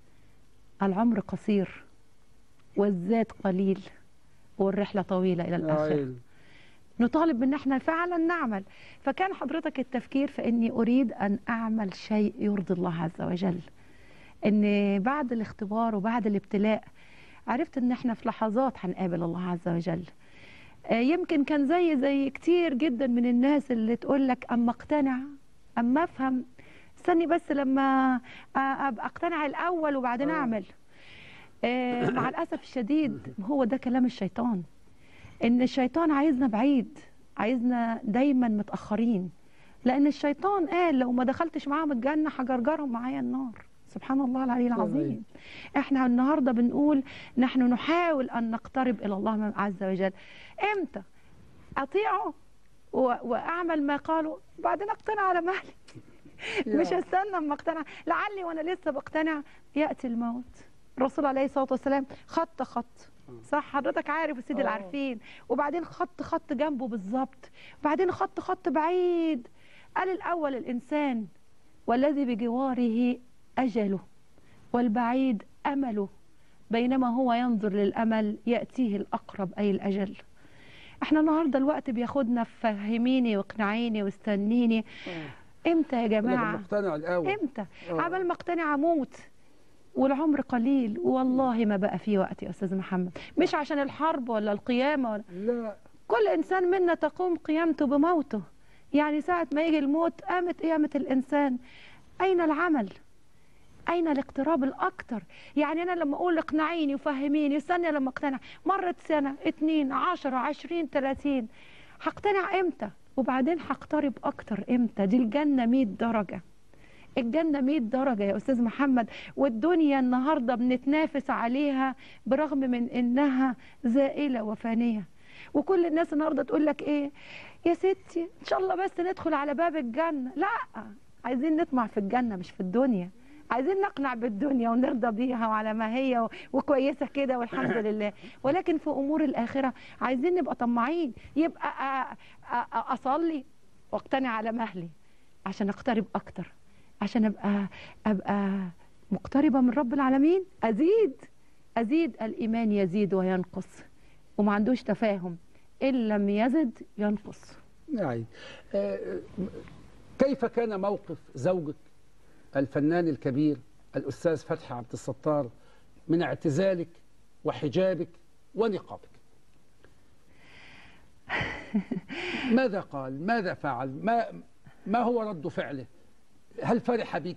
العمر قصير والزاد قليل والرحلة طويلة إلى الآخرة. نطالب بأن إحنا فعلا نعمل. فكان حضرتك التفكير فإني أريد أن أعمل شيء يرضي الله عز وجل. إن بعد الاختبار وبعد الابتلاء عرفت إن إحنا في لحظات هنقابل الله عز وجل. يمكن كان زي زي كتير جدا من الناس اللي تقول لك اما اقتنع، اما افهم، استني بس لما ابقى اقتنع الاول وبعدين اعمل. آه مع الاسف الشديد هو ده كلام الشيطان. ان الشيطان عايزنا بعيد، عايزنا دايما متاخرين، لان الشيطان قال لو ما دخلتش معاهم الجنه هجرجرهم معايا النار. سبحان الله العلي العظيم. احنا النهارده بنقول نحن نحاول ان نقترب الى الله عز وجل. امتى؟ اطيعه واعمل ما قالوا وبعدين اقتنع على مهلي. مش هستنى اما اقتنع، لعلي وانا لسه بقتنع ياتي الموت. الرسول عليه الصلاه والسلام خط خط، صح حضرتك عارف السيد العارفين، وبعدين خط خط جنبه بالظبط، وبعدين خط خط بعيد. قال الاول الانسان والذي بجواره أجله والبعيد أمله، بينما هو ينظر للأمل يأتيه الأقرب أي الأجل. احنا النهاردة الوقت بياخدنا فهميني واقنعيني واستنيني. امتى يا جماعة؟
مقتنع الأول.
امتى؟ عبال ما اقتنع اموت والعمر قليل، والله ما بقى فيه وقت يا أستاذ محمد. مش عشان الحرب ولا القيامة ولا
لا،
كل إنسان منا تقوم قيامته بموته. يعني ساعة ما يجي الموت قامت قيامة الإنسان. أين العمل؟ أين الاقتراب الأكتر؟ يعني أنا لما أقول اقنعيني وفهميني، استنى لما اقتنع، مرت سنة اتنين عشرة عشرين تلاتين، هقتنع إمتى؟ وبعدين هقترب أكتر إمتى؟ دي الجنة مية درجة. الجنة مية درجة يا أستاذ محمد، والدنيا النهاردة بنتنافس عليها برغم من إنها زائلة وفانية. وكل الناس النهاردة تقول لك إيه؟ يا ستي إن شاء الله بس ندخل على باب الجنة. لا، عايزين نطمع في الجنة مش في الدنيا. عايزين نقنع بالدنيا ونرضى بيها وعلى ما هي وكويسه كده والحمد لله، ولكن في امور الاخره عايزين نبقى طماعين. يبقى اصلي واقتنع على مهلي عشان اقترب اكتر، عشان ابقى ابقى مقتربه من رب العالمين، ازيد ازيد الايمان يزيد وينقص، وما عندوش تفاهم، ان لم يزد ينقص.
يعني كيف كان موقف زوجك الفنان الكبير الأستاذ فتحي عبد الستار من اعتزالك وحجابك ونقابك؟ ماذا قال؟ ماذا فعل؟ ما ما هو رد فعله؟ هل فرح بك؟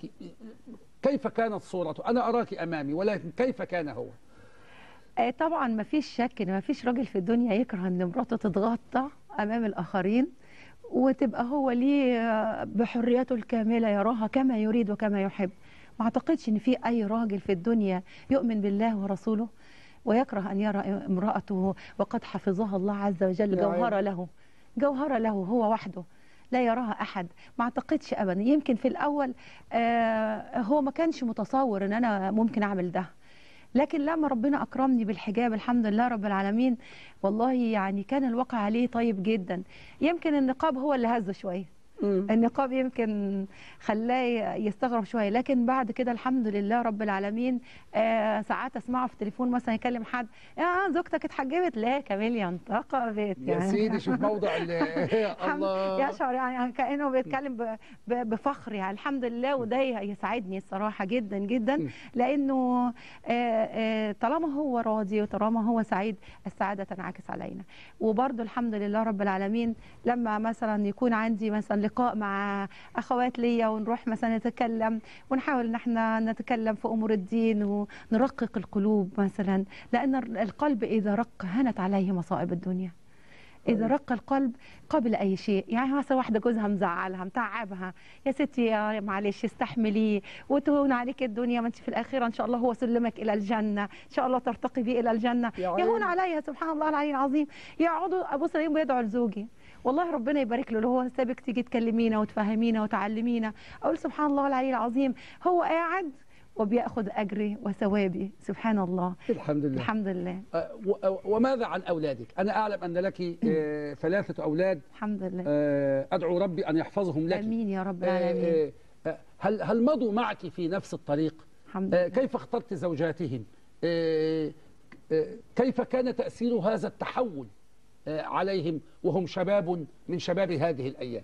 كيف كانت صورته؟ أنا أراك أمامي، ولكن كيف كان هو؟
طبعا ما فيش شك ان ما فيش راجل في الدنيا يكره ان مراته تتغطى امام الاخرين وتبقى هو ليه بحريته الكامله يراها كما يريد وكما يحب. ما اعتقدش ان في اي راجل في الدنيا يؤمن بالله ورسوله ويكره ان يرى امراته وقد حفظها الله عز وجل جوهره له، جوهره له هو وحده لا يراها احد. ما اعتقدش ابدا. يمكن في الاول آه هو ما كانش متصور ان انا ممكن اعمل ده، لكن لما ربنا أكرمني بالحجاب الحمد لله رب العالمين، والله يعني كان الواقع عليه طيب جدا. يمكن النقاب هو اللي هزه شوية، النقاب يمكن خلاه يستغرب شويه، لكن بعد كده الحمد لله رب العالمين آه ساعات اسمعه في التليفون مثلا يكلم حد، يا زوجتك اتحجبت؟ لا كاميليا انتقبت
يا يعني سيدي شوف موضع الله،
يشعر يعني كانه بيتكلم بفخر يعني الحمد لله. وده يسعدني الصراحه جدا جدا، لانه آه آه طالما هو راضي وطالما هو سعيد السعاده تنعكس علينا. وبرده الحمد لله رب العالمين لما مثلا يكون عندي مثلا لقاء مع اخوات ليا ونروح مثلا نتكلم ونحاول ان احنا نتكلم في امور الدين ونرقق القلوب مثلا، لان القلب اذا رق هانت عليه مصائب الدنيا. إذا رق القلب قبل أي شيء. يعني مثلا واحدة جوزها مزعلها متعبها، يا ستي يا معلش استحملي وتهون عليك الدنيا، ما أنت في الآخرة إن شاء الله هو سلمك إلى الجنة، إن شاء الله ترتقي بيه إلى الجنة. يهون عليها سبحان الله العلي العظيم. يقعدوا أبص عليهم بيدعوا لزوجي، والله ربنا يبارك له اللي هو سابك تيجي تكلمينا وتفهمينا وتعلمينا. أقول سبحان الله العلي العظيم، هو قاعد وبياخذ اجري وثوابي سبحان الله.
الحمد لله
الحمد لله.
وماذا عن اولادك؟ انا اعلم ان لك ثلاثه اولاد
الحمد لله،
ادعو ربي ان يحفظهم لك.
امين يا رب العالمين.
هل هل مضوا معك في نفس الطريق؟
الحمد لله.
كيف اخترت زوجاتهم؟ كيف كان تاثير هذا التحول عليهم وهم شباب من شباب هذه الايام؟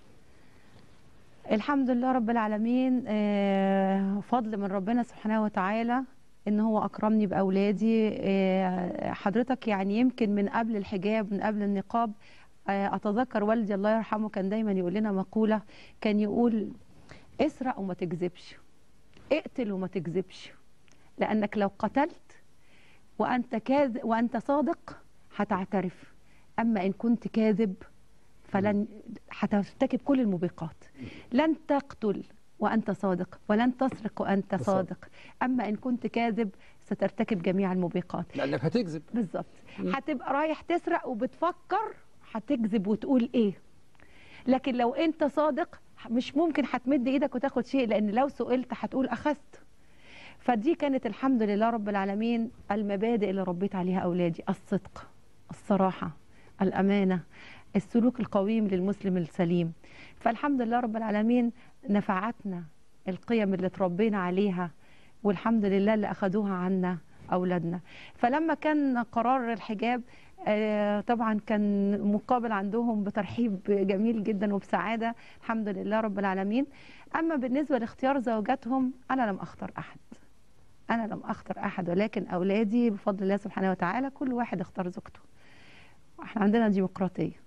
الحمد لله رب العالمين، فضل من ربنا سبحانه وتعالى ان هو اكرمني باولادي. حضرتك يعني يمكن من قبل الحجاب من قبل النقاب اتذكر والدي الله يرحمه كان دايما يقول لنا مقولة، كان يقول اسرق وما تكذبش، اقتل وما تكذبش، لانك لو قتلت وانت كاذب وانت صادق هتعترف، اما ان كنت كاذب فلن هترتكب كل الموبقات. لن تقتل وأنت صادق ولن تسرق وأنت صادق، أما إن كنت كاذب سترتكب جميع الموبقات
لأنك هتكذب.
بالظبط. هتبقى رايح تسرق وبتفكر هتكذب وتقول إيه، لكن لو أنت صادق مش ممكن هتمد إيدك وتاخد شيء، لأن لو سئلت هتقول أخذت. فدي كانت الحمد لله رب العالمين المبادئ اللي ربيت عليها أولادي: الصدق، الصراحة، الأمانة، السلوك القويم للمسلم السليم. فالحمد لله رب العالمين نفعتنا القيم اللي تربينا عليها، والحمد لله اللي أخذوها عنا أولادنا. فلما كان قرار الحجاب طبعا كان مقابل عندهم بترحيب جميل جدا وبسعادة الحمد لله رب العالمين. أما بالنسبة لاختيار زوجاتهم أنا لم أختار أحد، أنا لم أختار أحد، ولكن أولادي بفضل الله سبحانه وتعالى كل واحد اختار زوجته. احنا عندنا ديمقراطية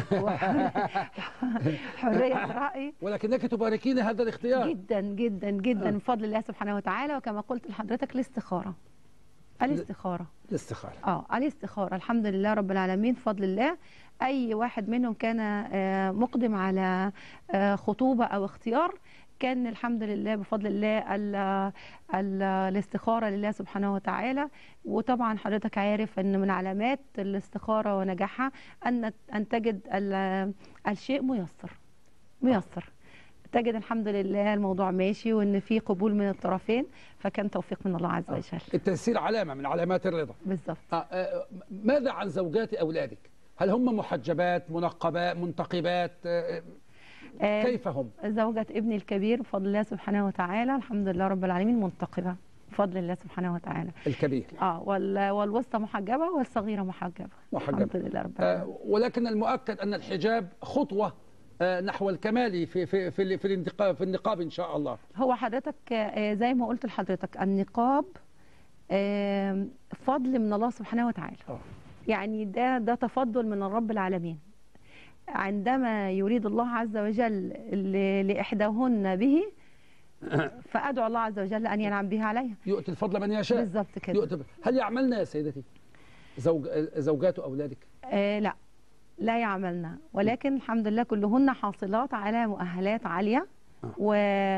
حرية رأي،
ولكنك تباركين هذا الاختيار
جدا جدا جدا بفضل الله سبحانه وتعالى. وكما قلت لحضرتك الاستخارة، الاستخارة
الاستخارة
اه الاستخارة الحمد لله رب العالمين بفضل الله. أي واحد منهم كان مقدم على خطوبة أو اختيار كان الحمد لله بفضل الله ال ال الاستخارة لله سبحانه وتعالى. وطبعا حضرتك عارف ان من علامات الاستخارة ونجاحها ان ان تجد الشيء ميسر ميسر تجد الحمد لله الموضوع ماشي وان في قبول من الطرفين، فكان توفيق من الله عز وجل.
التيسير علامه من علامات الرضا.
بالظبط.
آه آه ماذا عن زوجات اولادك؟ هل هم محجبات، منقبات، منتقبات؟ آه كيف هم؟
زوجة ابني الكبير بفضل الله سبحانه وتعالى الحمد لله رب العالمين منتقبة بفضل الله سبحانه وتعالى.
الكبير
اه والوسطى محجبة والصغيرة محجبة.
محجبة
الحمد لله رب العالمين.
آه ولكن المؤكد ان الحجاب خطوة آه نحو الكمال في في في في النقاب في النقاب ان شاء الله.
هو حضرتك آه زي ما قلت لحضرتك النقاب آه فضل من الله سبحانه وتعالى. أوه. يعني ده ده تفضل من الرب العالمين. عندما يريد الله عز وجل لإحداهن به فأدعو الله عز وجل أن ينعم بها عليها.
يؤتي الفضل من يشاء.
بالظبط كده.
يؤتي. هل يعملن يا سيدتي زوج زوجات أولادك؟
آه لا لا يعملن، ولكن الحمد لله كلهن حاصلات على مؤهلات عالية. آه. و...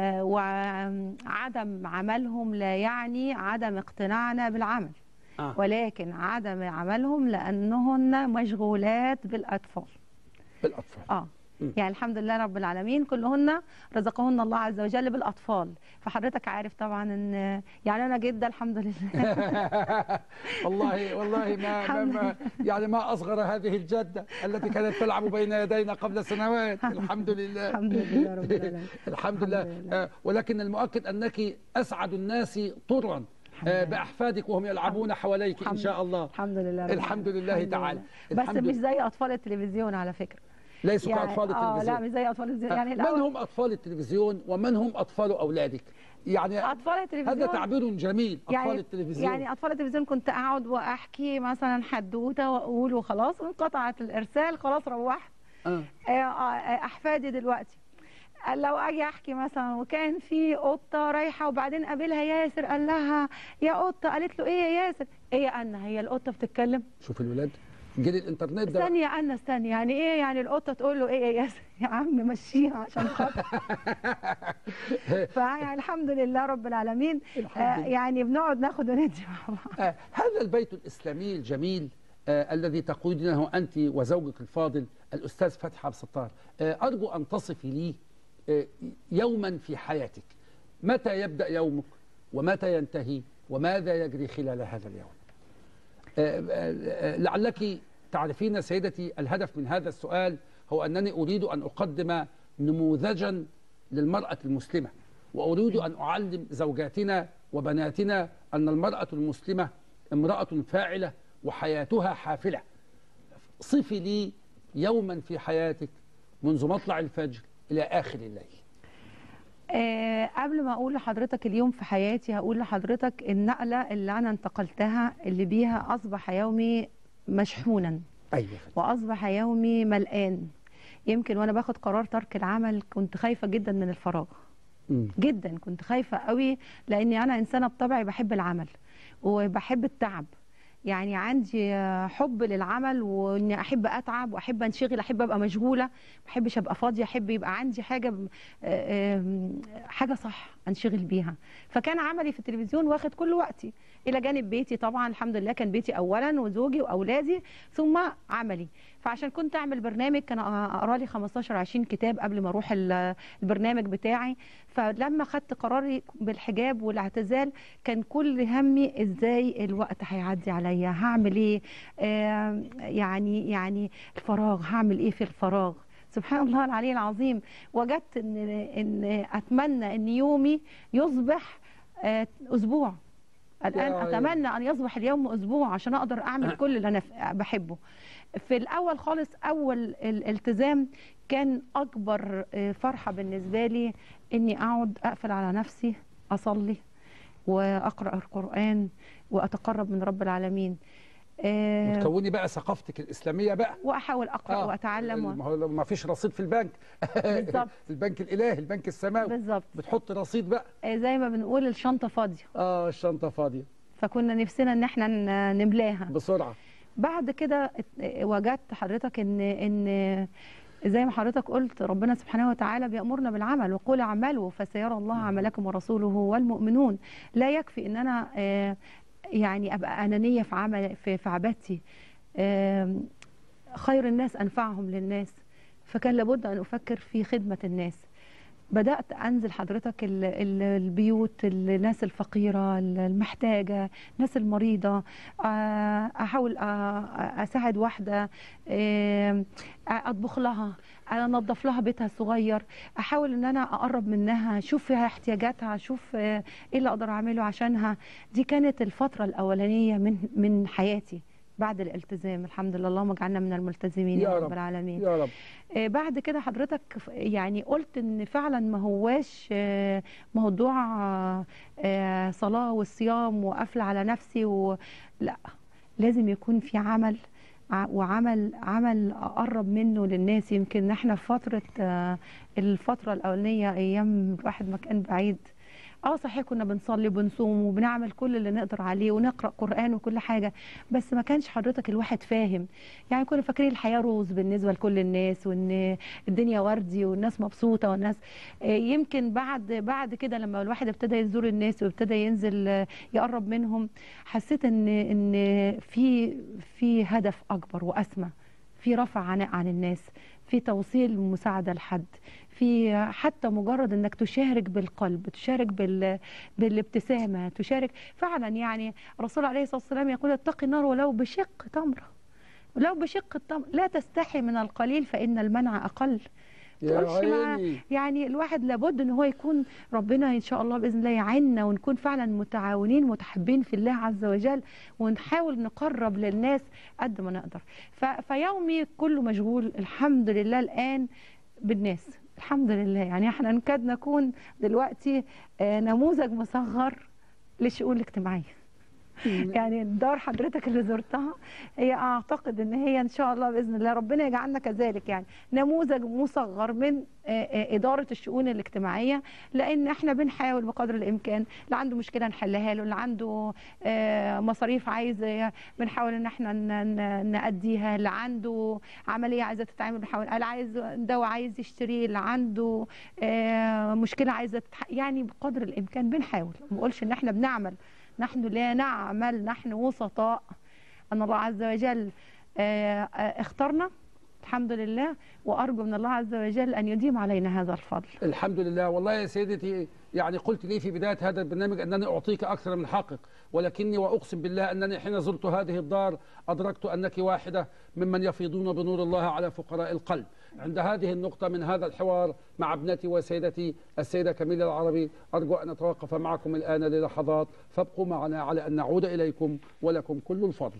وعدم عملهم لا يعني عدم اقتناعنا بالعمل. آه. ولكن عدم عملهم لأنهن مشغولات بالأطفال.
بالأطفال.
اه يعني الحمد لله رب العالمين كلهن رزقهن الله عز وجل بالأطفال. فحضرتك عارف طبعا ان يعني انا جده الحمد لله.
والله والله ما, ما, ما يعني ما اصغر هذه الجده التي كانت تلعب بين يدينا قبل سنوات. الحمد لله.
الحمد لله رب العالمين.
الحمد لله. آه ولكن المؤكد انك اسعد الناس طرا آه باحفادك وهم يلعبون حواليك ان شاء الله.
الحمد لله.
الحمد لله تعالى.
بس مش زي اطفال التلفزيون على فكره.
ليسوا
يعني
كأطفال التلفزيون.
اه لا مش زي اطفال التلفزيون. يعني
من هم اطفال التلفزيون ومن هم اطفال اولادك؟ يعني
اطفال التلفزيون
هذا تعبير جميل. اطفال
يعني
التلفزيون
يعني اطفال التلفزيون كنت اقعد واحكي مثلا حدوته واقول وخلاص وانقطعت الارسال خلاص روحت. آه. احفادي دلوقتي لو اجي احكي مثلا وكان في قطه رايحه وبعدين قابلها ياسر قال لها يا قطه، قالت له ايه يا ياسر؟ ايه يا انا هي القطه بتتكلم؟
شوف الولاد جيل الانترنت ده.
استني يا انا استني، يعني ايه يعني القطه تقول له ايه يا ياسر؟ يا عم مشيها عشان خاطر. فيعني الحمد لله رب العالمين. آه يعني بنقعد ناخد وندي مع بعض.
آه هذا البيت الاسلامي الجميل آه الذي تقودينه انت وزوجك الفاضل الاستاذ فتحي عبد الستار، آه ارجو ان تصفي لي آه يوما في حياتك. متى يبدا يومك ومتى ينتهي وماذا يجري خلال هذا اليوم؟ لعلك تعرفين سيدتي الهدف من هذا السؤال هو أنني أريد أن أقدم نموذجا للمرأة المسلمة، وأريد أن أعلم زوجاتنا وبناتنا أن المرأة المسلمة امرأة فاعلة وحياتها حافلة. صفي لي يوما في حياتك منذ مطلع الفجر إلى آخر الليل.
أه قبل ما أقول لحضرتك اليوم في حياتي هقول لحضرتك النقلة اللي أنا انتقلتها اللي بيها أصبح يومي مشحونا.
أيوة.
وأصبح يومي ملآن. يمكن وأنا باخد قرار ترك العمل كنت خايفة جدا من الفراغ. م. جدا كنت خايفة قوي لأني أنا إنسانة بطبعي بحب العمل وبحب التعب. يعني عندي حب للعمل واني احب اتعب واحب انشغل، احب ابقى مشغوله، ما بحبش ابقى فاضيه، احب يبقى عندي حاجه حاجه صح انشغل بيها. فكان عملي في التلفزيون واخد كل وقتي الى جانب بيتي. طبعا الحمد لله كان بيتي اولا وزوجي واولادي ثم عملي. فعشان كنت اعمل برنامج كان اقرا لي خمستاشر عشرين كتاب قبل ما اروح البرنامج بتاعي. فلما خدت قراري بالحجاب والاعتزال كان كل همي ازاي الوقت هيعدي عليا، هعمل ايه، آه يعني يعني الفراغ هعمل ايه في الفراغ. سبحان الله العلي العظيم وجدت ان ان اتمنى ان يومي يصبح آه اسبوع. الان اتمنى ان يصبح اليوم اسبوع عشان اقدر اعمل كل اللي انا بحبه. في الاول خالص اول الالتزام كان اكبر فرحه بالنسبه لي اني اقعد اقفل على نفسي اصلي واقرا القران واتقرب من رب العالمين.
آه وتكوني بقى ثقافتك الاسلاميه بقى
واحاول اقرا آه واتعلم.
ما هو ما فيش رصيد في البنك.
بالظبط.
البنك الالهي البنك السماوي.
بالظبط.
بتحط رصيد بقى.
آه زي ما بنقول الشنطه فاضيه.
اه الشنطه فاضيه.
فكنا نفسنا ان احنا نملاها
بسرعه.
بعد كده وجدت حضرتك ان ان زي ما حضرتك قلت ربنا سبحانه وتعالى بيأمرنا بالعمل وقول اعملوا فسيرى الله عملكم ورسوله والمؤمنون. لا يكفي ان انا يعني ابقى انانيه في عمل في في عبادتي. خير الناس انفعهم للناس. فكان لابد ان افكر في خدمه الناس. بدأت أنزل حضرتك ال- ال- البيوت، الناس الفقيرة المحتاجة، الناس المريضة، آه، أحاول آه، أساعد واحدة، آه، أطبخ لها، أنظف لها بيتها الصغير، أحاول إن أنا أقرب منها، أشوف فيها احتياجاتها، أشوف آه، إيه اللي أقدر أعمله عشانها. دي كانت الفترة الأولانية من من حياتي بعد الالتزام. الحمد لله، اللهم اجعلنا من الملتزمين يا
يا
رب
رب
العالمين.
يا رب.
آه، بعد كده حضرتك ف- يعني قلت ان فعلا ما هواش آه، موضوع آه، آه، صلاة والصيام وقفل على نفسي و... لا، لازم يكون في عمل، ع- وعمل عمل اقرب منه للناس. يمكن احنا في فترة آه، الفترة الاولانية ايام الواحد ما كان بعيد، اه صحيح كنا بنصلي وبنصوم وبنعمل كل اللي نقدر عليه ونقرأ قرآن وكل حاجة، بس ما كانش حضرتك الواحد فاهم. يعني كنا فاكرين الحياة روز بالنسبة لكل الناس، وان الدنيا وردي والناس مبسوطة والناس آه، يمكن بعد بعد كده لما الواحد ابتدى يزور الناس وابتدى ينزل آه، يقرب منهم، حسيت ان ان في في هدف اكبر واسمى، في رفع عناء عن الناس، في توصيل مساعدة لحد، في حتى مجرد انك تشارك بالقلب، تشارك بال... بالابتسامة، تشارك فعلا. يعني الرسول عليه الصلاة والسلام يقول اتقي النار ولو بشق تمرة، ولو بشق التمر، لا تستحي من القليل فإن المنع أقل.
يا
تقولش مع
عيني.
يعني الواحد لابد ان هو يكون، ربنا ان شاء الله باذن الله يعيننا ونكون فعلا متعاونين متحبين في الله عز وجل، ونحاول نقرب للناس قد ما نقدر. ف... فيومي كله مشغول الحمد لله الان بالناس، الحمد لله. يعني احنا نكاد نكون دلوقتي آه، نموذج مصغر للشؤون الاجتماعيه. يعني دار حضرتك اللي زرتها، هي اعتقد ان هي ان شاء الله باذن الله ربنا يجعلنا كذلك، يعني نموذج مصغر من آه، آه، اداره الشؤون الاجتماعيه. لان احنا بنحاول بقدر الامكان، اللي عنده مشكله نحلها له، اللي عنده آه، مصاريف عايز آه، بنحاول ان احنا ن- ن- نأديها، اللي عنده عمليه عايزه تتعمل بنحاول، اللي عايز دواء عايز يشتريه، اللي عنده آه، مشكله عايزه تتح... يعني بقدر الامكان بنحاول. ما بقولش ان احنا بنعمل، نحن لا نعمل، نحن وسطاء. أن الله عز وجل آه، آه، اخترنا الحمد لله، وأرجو من الله عز وجل أن يديم علينا هذا الفضل.
الحمد لله. والله يا سيدتي، يعني قلت لي في بداية هذا البرنامج أنني أعطيك أكثر من حقك، ولكني وأقسم بالله أنني حين زرت هذه الدار أدركت أنك واحدة ممن يفيضون بنور الله على فقراء القلب. عند هذه النقطة من هذا الحوار مع ابنتي وسيدتي السيدة كميلة العربي، أرجو أن أتوقف معكم الآن للحظات، فابقوا معنا على أن نعود إليكم، ولكم كل الفضل.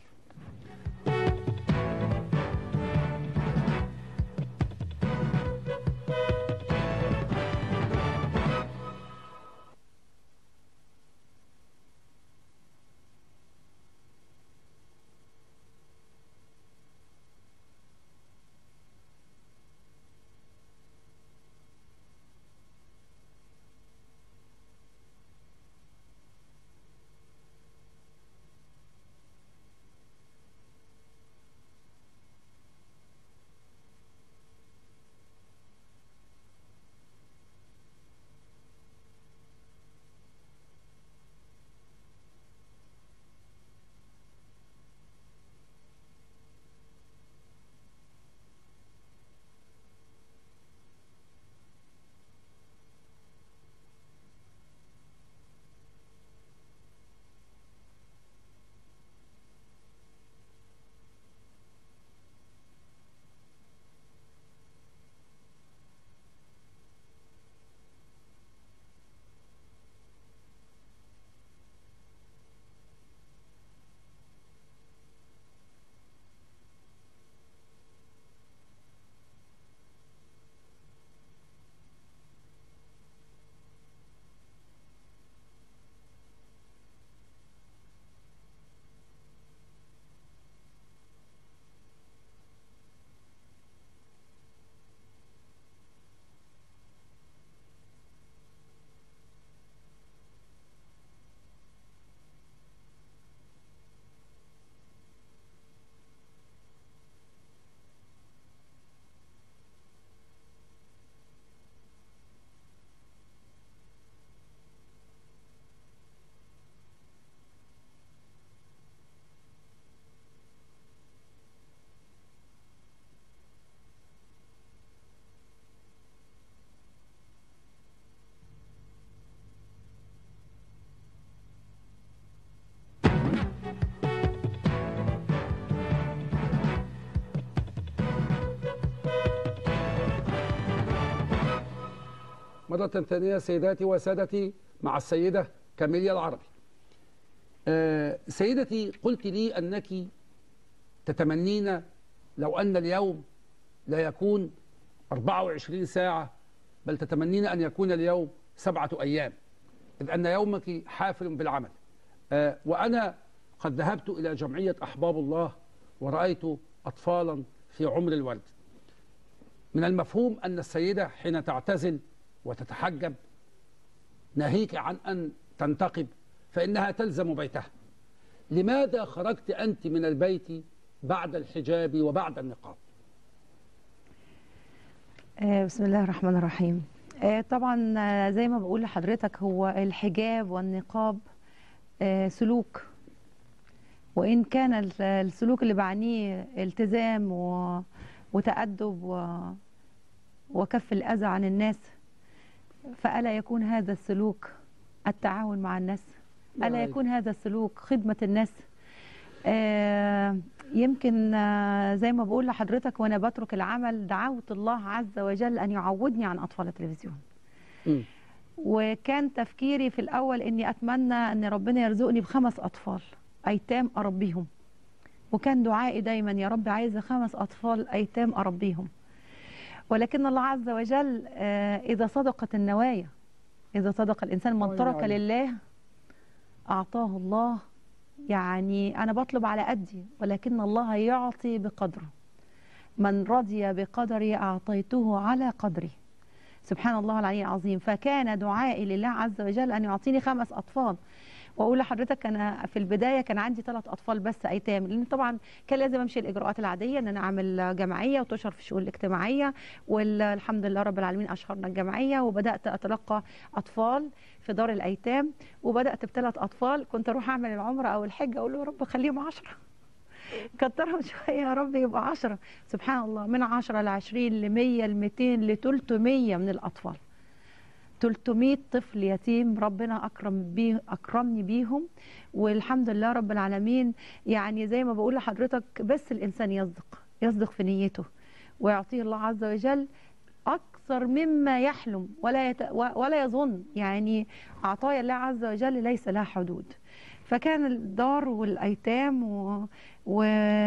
مرة ثانية سيداتي وسادتي مع السيدة كاميليا العربي. أه سيدتي، قلت لي أنك تتمنين لو أن اليوم لا يكون أربعة وعشرين ساعة، بل تتمنين أن يكون اليوم سبعة أيام، إذ أن يومك حافل بالعمل. أه وأنا قد ذهبت إلى جمعية أحباب الله ورأيت أطفالا في عمر الولد. من المفهوم أن السيدة حين تعتزل وتتحجب ناهيك عن أن تنتقب فإنها تلزم بيتها. لماذا خرجت أنت من البيت بعد الحجاب وبعد النقاب؟
بسم الله الرحمن الرحيم. طبعا زي ما بقول لحضرتك، هو الحجاب والنقاب سلوك، وإن كان السلوك اللي بعنيه التزام وتأدب وكف الأذى عن الناس، فألا يكون هذا السلوك التعاون مع الناس؟ ألا يكون هذا السلوك خدمة الناس؟ آه يمكن آه زي ما بقول لحضرتك، وأنا بترك العمل دعوت الله عز وجل أن يعودني عن أطفال التلفزيون. م. وكان تفكيري في الأول أني أتمنى أن ربنا يرزقني بخمس أطفال أيتام أربيهم، وكان دعائي دايما يا رب عايزة خمس أطفال أيتام أربيهم. ولكن الله عز وجل آه إذا صدقت النوايا، إذا صدق الإنسان من ترك لله أعطاه الله. يعني أنا بطلب على قدي، ولكن الله يعطي بقدره. من رضي بقدري أعطيته على قدري. سبحان الله العلي العظيم. فكان دعائي لله عز وجل أن يعطيني خمس أطفال. واقول لحضرتك انا في البدايه كان عندي ثلاث اطفال بس ايتام، لان طبعا كان لازم امشي الاجراءات العاديه ان انا اعمل جمعيه وتشهر في الشؤون الاجتماعيه، والحمد لله رب العالمين اشهرنا الجمعيه، وبدات اتلقى اطفال في دار الايتام، وبدات بثلاث اطفال. كنت اروح اعمل العمره او الحج اقول له يا رب خليهم عشرة، كترهم شويه يا رب يبقى عشرة. سبحان الله، من عشرة ل عشرين ل مية ل مئتين ل ثلاثمية من الاطفال. ثلاثمية طفل يتيم ربنا أكرم بيه أكرمني بيهم، والحمد لله رب العالمين. يعني زي ما بقول لحضرتك، بس الإنسان يصدق يصدق في نيته ويعطيه الله عز وجل أكثر مما يحلم ولا يت... ولا يظن. يعني عطايا الله عز وجل ليس لها حدود. فكان الدار والأيتام و... و...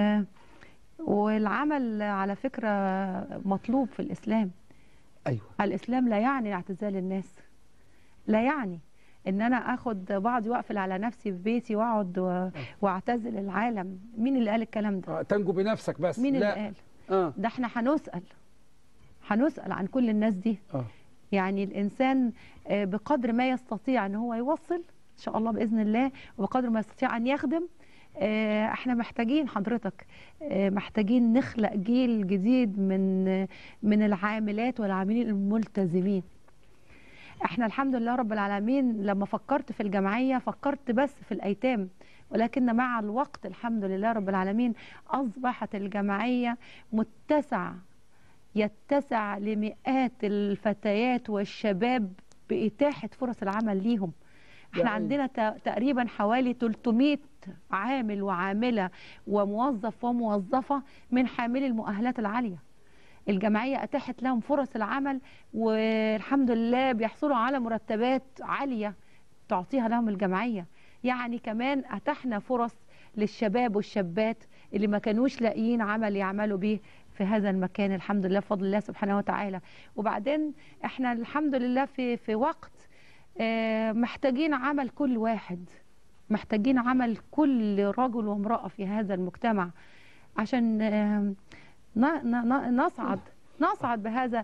والعمل على فكرة مطلوب في الإسلام.
أيوة.
الإسلام لا يعني اعتزال الناس، لا يعني ان انا اخد بعضي واقفل على نفسي في بيتي واقعد و... واعتزل العالم. مين اللي قال الكلام ده؟
آه تنجو بنفسك بس.
مين
لا.
اللي قال؟
آه.
ده احنا هنسأل هنسأل عن كل الناس دي. آه. يعني الانسان بقدر ما يستطيع ان هو يوصل ان شاء الله باذن الله، وبقدر ما يستطيع ان يخدم. احنا محتاجين حضرتك محتاجين نخلق جيل جديد من من العاملات والعاملين الملتزمين. احنا الحمد لله رب العالمين لما فكرت في الجمعية فكرت بس في الأيتام، ولكن مع الوقت الحمد لله رب العالمين أصبحت الجمعية متسع يتسع لمئات الفتيات والشباب بإتاحة فرص العمل ليهم. احنا عندنا تقريبا حوالي ثلاثمية عامل وعاملة وموظف وموظفة من حاملي المؤهلات العالية. الجمعية أتاحت لهم فرص العمل، والحمد لله بيحصلوا على مرتبات عالية تعطيها لهم الجمعية. يعني كمان أتحنا فرص للشباب والشابات اللي ما كانوش لاقيين عمل يعملوا به في هذا المكان، الحمد لله بفضل الله سبحانه وتعالى. وبعدين احنا الحمد لله في في وقت محتاجين عمل كل واحد، محتاجين عمل كل رجل وامرأة في هذا المجتمع عشان نصعد نصعد بهذا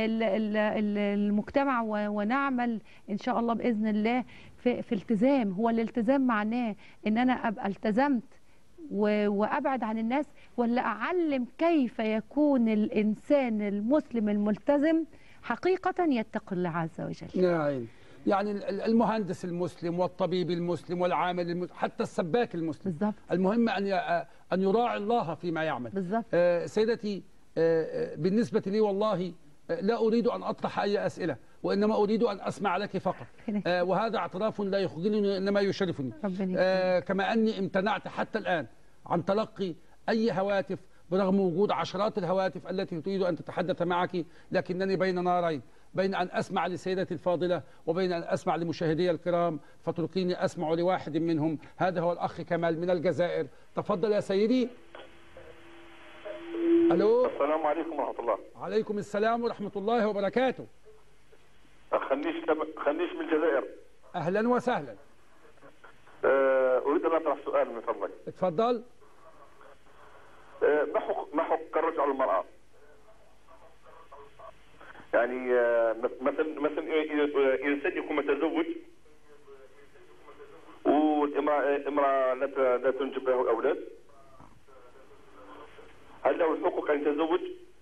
المجتمع ونعمل إن شاء الله بإذن الله في, في التزام. هو الالتزام معناه إن أنا أبقى التزمت وأبعد عن الناس، ولا أعلم كيف يكون الإنسان المسلم الملتزم حقيقة يتقي الله عز وجل.
نعم. يعني المهندس المسلم والطبيب المسلم والعامل المسلم حتى السباك المسلم
بالضبط.
المهم أن أن يراعي الله فيما يعمل.
بالضبط.
آه سيدتي، آه بالنسبة لي والله لا أريد أن أطرح أي أسئلة، وإنما أريد أن أسمع لك فقط. آه وهذا اعتراف لا يخجلني إنما يشرفني. آه كما أني امتنعت حتى الآن عن تلقي أي هواتف برغم وجود عشرات الهواتف التي تريد أن تتحدث معك، لكنني بين نارين. بين أن أسمع لسيدتي الفاضلة وبين أن أسمع لمشاهدي الكرام، فتركيني أسمع لواحد منهم. هذا هو الأخ كمال من الجزائر. تفضل يا سيدي. ألو.
السلام عليكم ورحمة الله.
عليكم السلام ورحمة الله وبركاته.
خنيش خنيش من الجزائر.
أهلا وسهلا.
أريد أن أطرح سؤال من فضلك.
اتفضل.
ما حقوق ما حقوق الرجل على المرأة؟ يعني مثلا مثلا إنسان يكون متزوج والامرأة امرأة لا تنجب له أولاد، هل له الحقوق أن يتزوج؟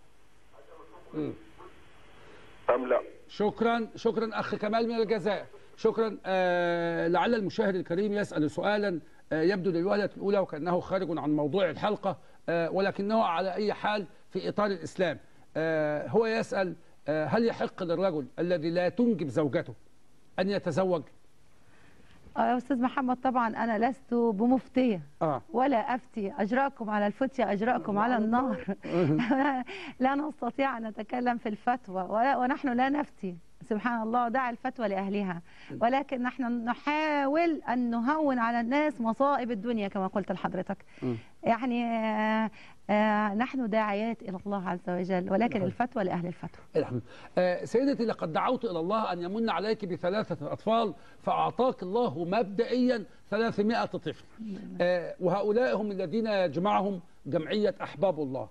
أم لا؟
شكرا شكرا أخ كمال من الجزائر. شكرا. آه لعل المشاهد الكريم يسأل سؤالا آه يبدو للوهلة الأولى وكأنه خارج عن موضوع الحلقة، آه ولكنه على أي حال في إطار الإسلام. آه هو يسأل آه هل يحق للرجل الذي لا تنجب زوجته أن يتزوج؟
يا أستاذ محمد، طبعا أنا لست بمفتية
آه.
ولا أفتي. أجراكم على الفتية أجراكم على النار. لا نستطيع أن نتكلم في الفتوى ونحن لا نفتي. سبحان الله، دع الفتوى لأهلها، ولكن نحن نحاول أن نهون على الناس مصائب الدنيا كما قلت لحضرتك. يعني آآ آآ نحن داعيات إلى الله عز وجل، ولكن الفتوى لأهل الفتوى.
الحمد لله. سيدتي، لقد دعوت إلى الله أن يمن عليك بثلاثة أطفال فأعطاك الله مبدئيا ثلاثمائة طفل، وهؤلاء هم الذين يجمعهم جمعية أحباب الله.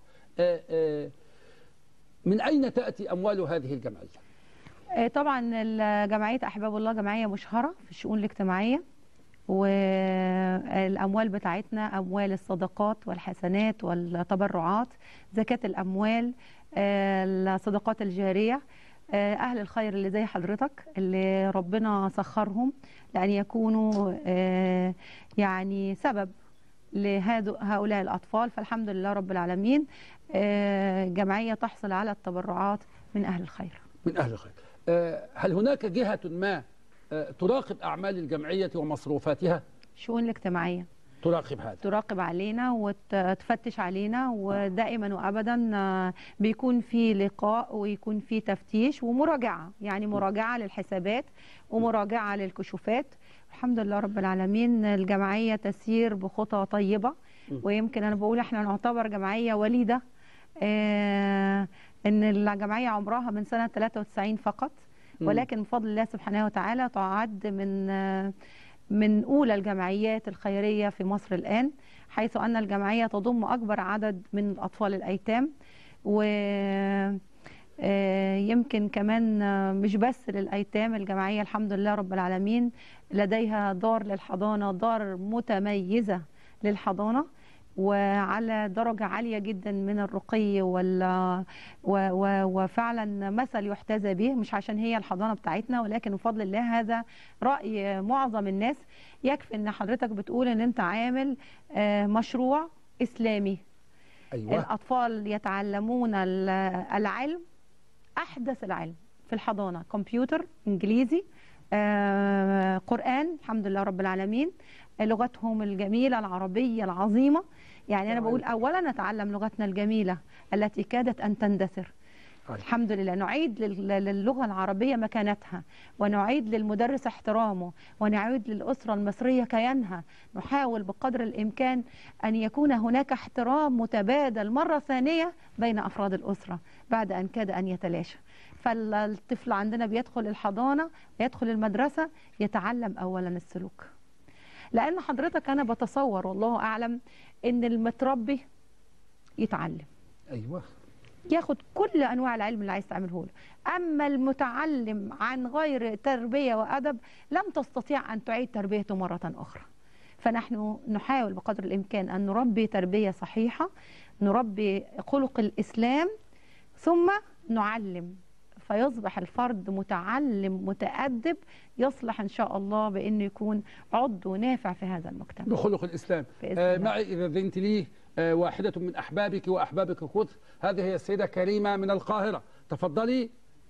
من أين تأتي أموال هذه الجمعية؟
طبعا جمعية أحباب الله جمعية مشهرة في الشؤون الاجتماعية، والأموال بتاعتنا أموال الصدقات والحسنات والتبرعات، زكاة الأموال، الصدقات الجارية، أهل الخير اللي زي حضرتك اللي ربنا سخرهم لأن يكونوا يعني سبب لهؤلاء الأطفال. فالحمد لله رب العالمين جمعية تحصل على التبرعات من أهل الخير.
من أهل الخير. هل هناك جهة ما تراقب أعمال الجمعية ومصروفاتها؟
الشؤون الاجتماعية
تراقب هذا،
تراقب علينا وتفتش علينا، ودائما وأبدا بيكون في لقاء ويكون في تفتيش ومراجعة، يعني مراجعة للحسابات ومراجعة للكشوفات. الحمد لله رب العالمين الجمعية تسير بخطى طيبة، ويمكن أنا بقول احنا نعتبر جمعية وليدة، اه ان الجمعية عمرها من سنة ثلاثة وتسعين فقط، ولكن بفضل الله سبحانه وتعالى تعد من من أولى الجمعيات الخيرية في مصر الآن، حيث أن الجمعية تضم أكبر عدد من الأطفال الأيتام، ويمكن كمان مش بس للأيتام. الجمعية الحمد لله رب العالمين لديها دار للحضانة، دار متميزة للحضانة وعلى درجة عالية جدا من الرقي وال و... و... وفعلا مثل يحتذى به، مش عشان هي الحضانة بتاعتنا، ولكن بفضل الله هذا رأي معظم الناس. يكفي ان حضرتك بتقول ان انت عامل مشروع إسلامي.
أيوة.
الأطفال يتعلمون العلم، أحدث العلم في الحضانة، كمبيوتر، إنجليزي، قرآن، الحمد لله رب العالمين، لغتهم الجميلة العربية العظيمة. يعني أنا بقول أولا نتعلم لغتنا الجميلة التي كادت أن تندثر. الحمد لله نعيد للغة العربية مكانتها، ونعيد للمدرس احترامه، ونعيد للأسرة المصرية كيانها. نحاول بقدر الإمكان أن يكون هناك احترام متبادل مرة ثانية بين أفراد الأسرة بعد أن كاد أن يتلاشى. فالطفل عندنا بيدخل الحضانة، يدخل المدرسة، يتعلم أولا السلوك. لأن حضرتك أنا بتصور والله أعلم إن المتربي يتعلم،
أيوة،
ياخد كل أنواع العلم اللي عايز تعمله له. أما المتعلم عن غير تربية وأدب لم تستطيع أن تعيد تربيته مرة أخرى. فنحن نحاول بقدر الإمكان أن نربي تربية صحيحة، نربي خلق الإسلام، ثم نعلم، فيصبح الفرد متعلم متأدب، يصلح إن شاء الله بأنه يكون عضو نافع في هذا المجتمع
بخلق الإسلام. آه معي إذا ذنت لي آه واحدة من أحبابك وأحبابك كثر، هذه هي السيدة كريمة من القاهرة. تفضلي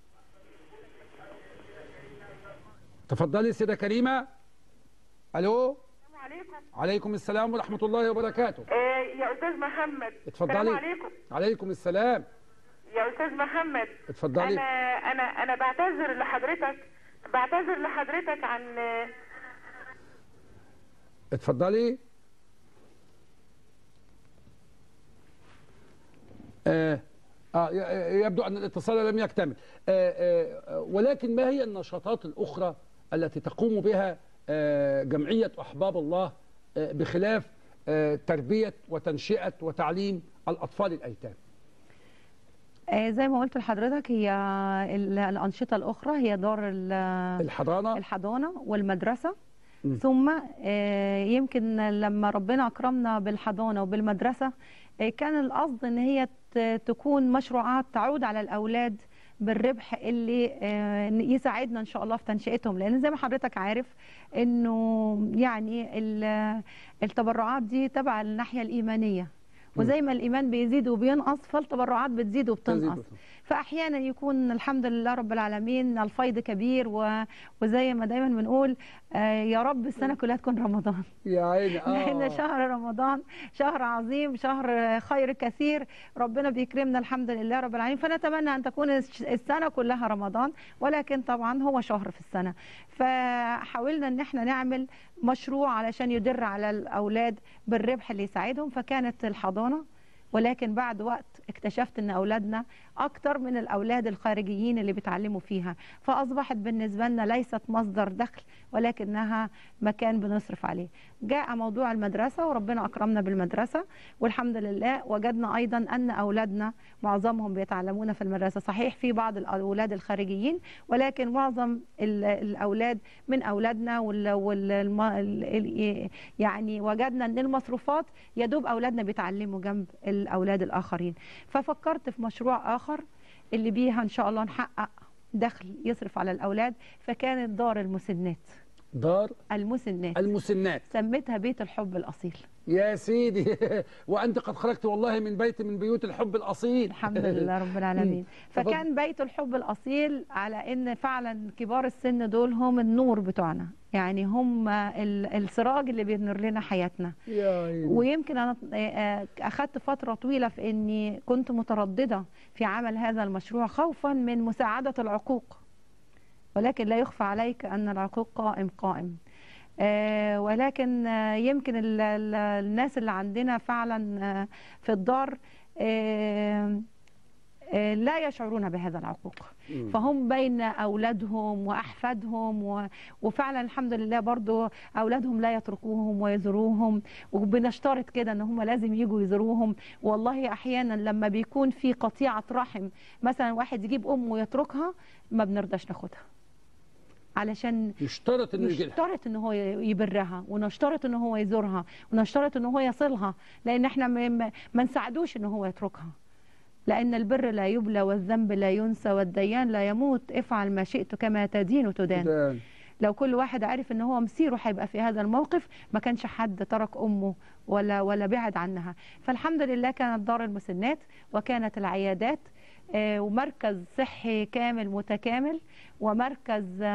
تفضلي سيدة كريمة. ألو.
السلام عليكم.
عليكم السلام ورحمة الله وبركاته.
آه يا أستاذ محمد.
اتفضلي.
السلام عليكم.
عليكم السلام.
يا استاذ محمد.
اتفضلي.
انا انا انا بعتذر لحضرتك بعتذر لحضرتك عن.
اتفضلي. آه آه يبدو أن الاتصال لم يكتمل. آه آه ولكن ما هي النشاطات الأخرى التي تقوم بها آه جمعية أحباب الله آه بخلاف آه تربية وتنشئة وتعليم الأطفال الأيتام؟
آه زي ما قلت لحضرتك، هي الأنشطة الأخرى هي دار
الحضانة
الحضانة والمدرسة. م. ثم آه يمكن لما ربنا أكرمنا بالحضانة وبالمدرسة آه كان القصد إن هي تكون مشروعات تعود على الأولاد بالربح اللي يساعدنا إن شاء الله في تنشئتهم، لأن زي ما حضرتك عارف إنه يعني التبرعات دي تبع الناحية الإيمانية، وزي ما الإيمان بيزيد وبينقص فالتبرعات بتزيد وبتنقص. فأحيانا يكون الحمد لله رب العالمين الفيض كبير، وزي ما دايما بنقول يا رب السنة كلها تكون رمضان
يا عيني. آه.
لأن شهر رمضان شهر عظيم، شهر خير كثير، ربنا بيكرمنا الحمد لله رب العالمين. فنتمنى أن تكون السنة كلها رمضان، ولكن طبعا هو شهر في السنة. فحاولنا أن احنا نعمل مشروع علشان يدر على الأولاد بالربح اللي يساعدهم، فكانت الحضانة. ولكن بعد وقت اكتشفت ان اولادنا اكتر من الاولاد الخارجيين اللي بيتعلموا فيها، فاصبحت بالنسبه لنا ليست مصدر دخل ولكنها مكان بنصرف عليه. جاء موضوع المدرسه وربنا اكرمنا بالمدرسه، والحمد لله وجدنا ايضا ان اولادنا معظمهم بيتعلمون في المدرسه. صحيح في بعض الاولاد الخارجيين، ولكن معظم الاولاد من اولادنا وال وال يعني وجدنا ان المصروفات يدوب اولادنا بيتعلموا جنب الأولاد الآخرين. ففكرت في مشروع آخر اللي بيها إن شاء الله نحقق دخل يصرف على الأولاد، فكانت دار المسنات.
دار
المسنات
المسنات
سميتها بيت الحب الأصيل.
يا سيدي وأنت قد خرجت والله من بيت من بيوت الحب الأصيل.
الحمد لله رب العالمين. فكان بيت الحب الأصيل على إن فعلا كبار السن دول هم النور بتوعنا، يعني هم السراج اللي بينور لنا حياتنا. ويمكن أنا أخذت فترة طويلة في إني كنت مترددة في عمل هذا المشروع خوفا من مساعدة العقوق، ولكن لا يخفى عليك أن العقوق قائم قائم. آه ولكن آه يمكن ال ال الناس اللي عندنا فعلا آه في الدار آه آه لا يشعرون بهذا العقوق، فهم بين أولادهم وأحفادهم، وفعلا الحمد لله برضو أولادهم لا يتركوهم ويزوروهم، وبنشترط كده أن هم لازم يجوا يزوروهم. والله أحيانا لما بيكون في قطيعة رحم، مثلا واحد يجيب أمه ويتركها، ما بنرضاش ناخدها علشان
يشترط انه يجي
يشترط ان هو يبرها، ونشترط ان هو يزورها، ونشترط ان هو يصلها، لان احنا ما نساعدوش ان هو يتركها، لان البر لا يبلى والذنب لا ينسى والديان لا يموت، افعل ما شئت كما تدين تدان. تدان. لو كل واحد عارف ان هو مصيره هيبقى في هذا الموقف ما كانش حد ترك امه ولا ولا بعد عنها. فالحمد لله كانت دار المسنات وكانت العيادات ومركز صحي كامل متكامل، ومركز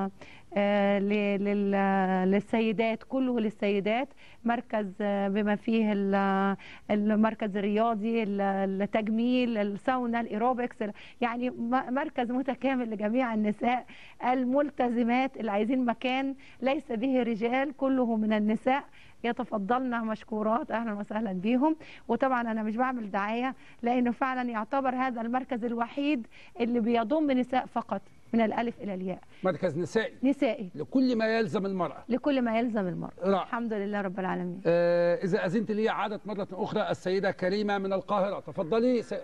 للسيدات كله للسيدات، مركز بما فيه المركز الرياضي، التجميل، الساونا، الايروبكس، يعني مركز متكامل لجميع النساء الملتزمات اللي عايزين مكان ليس به رجال، كله من النساء يتفضلنا مشكورات، اهلا وسهلا بيهم. وطبعا انا مش بعمل دعايه، لانه فعلا يعتبر هذا المركز الوحيد اللي بيضم نساء فقط من الالف الى الياء.
مركز نسائي
نسائي
لكل ما يلزم المراه
لكل ما يلزم المراه.
رأ.
الحمد لله رب العالمين.
آه اذا اذنت لي عادت مره اخرى السيده كريمه من القاهره، تفضلي. س...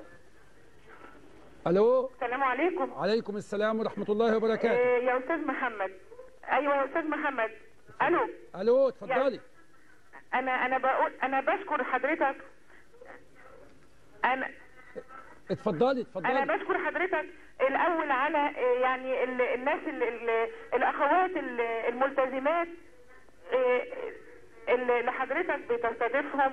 الو.
السلام عليكم.
عليكم السلام ورحمه الله وبركاته.
آه يا استاذ محمد. ايوه يا استاذ محمد. الو.
الو اتفضلي.
انا انا بقول انا بشكر حضرتك. انا
اتفضلي اتفضلي.
انا بشكر حضرتك الاول على يعني الناس الاخوات الملتزمات اللي حضرتك بتستضيفهم،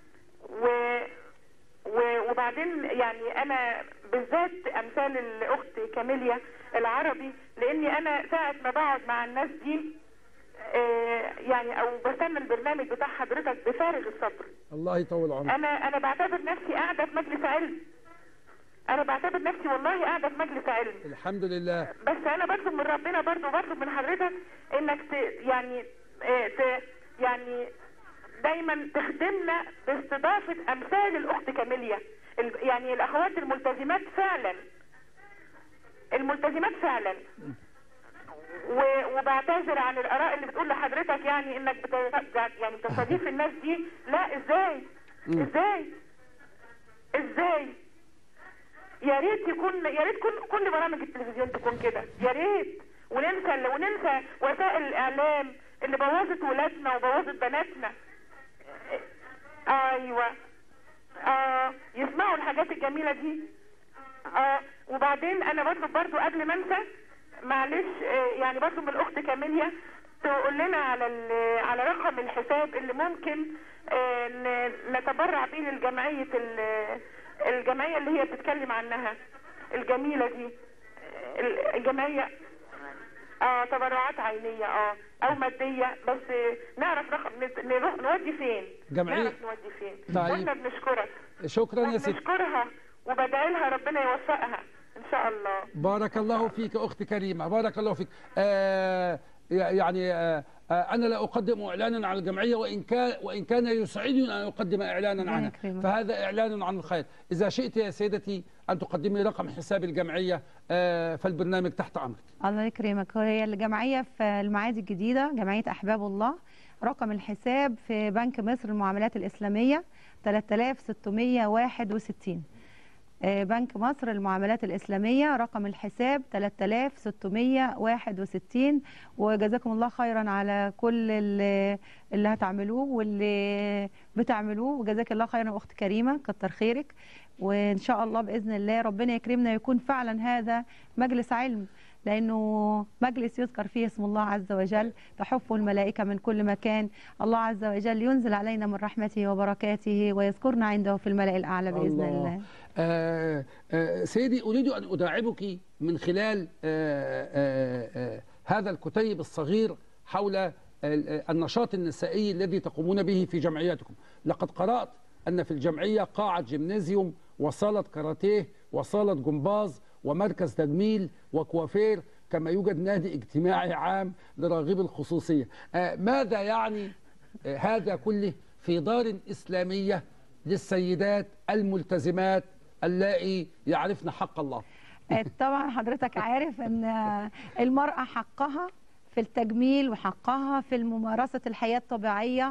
وبعدين يعني انا بالذات امثال الاخت كاميليا العربي، لاني انا ساعه ما بقعد مع الناس دي يعني او بستنى البرنامج بتاع حضرتك بفارغ الصبر.
الله يطول عمرك.
انا انا بعتبر نفسي قاعده في مجلس علم، انا بعتبر نفسي والله قاعده في مجلس علم.
الحمد لله.
بس انا بطلب من ربنا برضو بطلب من حضرتك انك ت يعني اه ت يعني دايما تخدمنا باستضافه امثال الاخت كاميليا، يعني الاخوات الملتزمات فعلا، الملتزمات فعلا. وبعتذر عن الاراء اللي بتقول لحضرتك يعني انك بت... يعني بتستضيف الناس دي. لا، ازاي ازاي ازاي يا ريت يكون، يا ريت كل كل برامج التلفزيون تكون كده، يا ريت. وننسى وننسى وسائل الاعلام اللي بوظت ولادنا وبوظت بناتنا. ايوه اه يسمعوا الحاجات الجميله دي. اه وبعدين انا بطلب برضو قبل ما انسى، معلش آه يعني بطلب من الاخت كاميليا تقول لنا على على رقم الحساب اللي ممكن آه نتبرع بيه للجمعيه الجمعيه اللي هي بتتكلم عنها الجميله دي، الجمعيه اه تبرعات عينيه اه او ماديه، بس نعرف رقم نروح نودي فين،
جمعيه
نعرف نودي فين.
طيب.
واحنا بنشكرك.
شكرا يا ستي.
بنشكرها وبدعي لها ربنا يوفقها ان شاء الله.
بارك الله فيك اختي كريمه، بارك الله فيك. آه يعني آه أنا لا أقدم إعلانا عن الجمعية، وإن كان وإن كان يسعدني أن أقدم إعلانا عنها، فهذا إعلان عن الخير. إذا شئت يا سيدتي أن تقدمي رقم حساب الجمعية فالبرنامج تحت أمرك.
الله يكرمك. هي الجمعية في المعادي الجديدة، جمعية أحباب الله. رقم الحساب في بنك مصر المعاملات الإسلامية ثلاثة آلاف وستمائة وواحد وستين. بنك مصر المعاملات الإسلامية رقم الحساب ثلاثة آلاف وستمائة وواحد وستين. وجزاكم الله خيرا على كل اللي, اللي هتعملوه واللي بتعملوه، وجزاك الله خيرا أخت كريمة، كتر خيرك. وإن شاء الله بإذن الله ربنا يكرمنا يكون فعلا هذا مجلس علم، لأنه مجلس يذكر فيه اسم الله عز وجل، تحفه الملائكة من كل مكان. الله عز وجل ينزل علينا من رحمته وبركاته ويذكرنا عنده في الملأ الأعلى بإذن الله, الله.
آه آه سيدي، أريد أن أداعبك من خلال آه آه آه هذا الكتيب الصغير حول النشاط النسائي الذي تقومون به في جمعيتكم. لقد قرأت أن في الجمعية قاعة جيمنازيوم وصالة كاراتيه وصالة جمباز ومركز تجميل وكوافير، كما يوجد نادي اجتماعي عام لراغبي الخصوصية. آه ماذا يعني آه هذا كله في دار إسلامية للسيدات الملتزمات اللائي يعرفن حق الله؟
طبعا حضرتك عارف أن المرأة حقها في التجميل وحقها في ممارسة الحياة الطبيعية،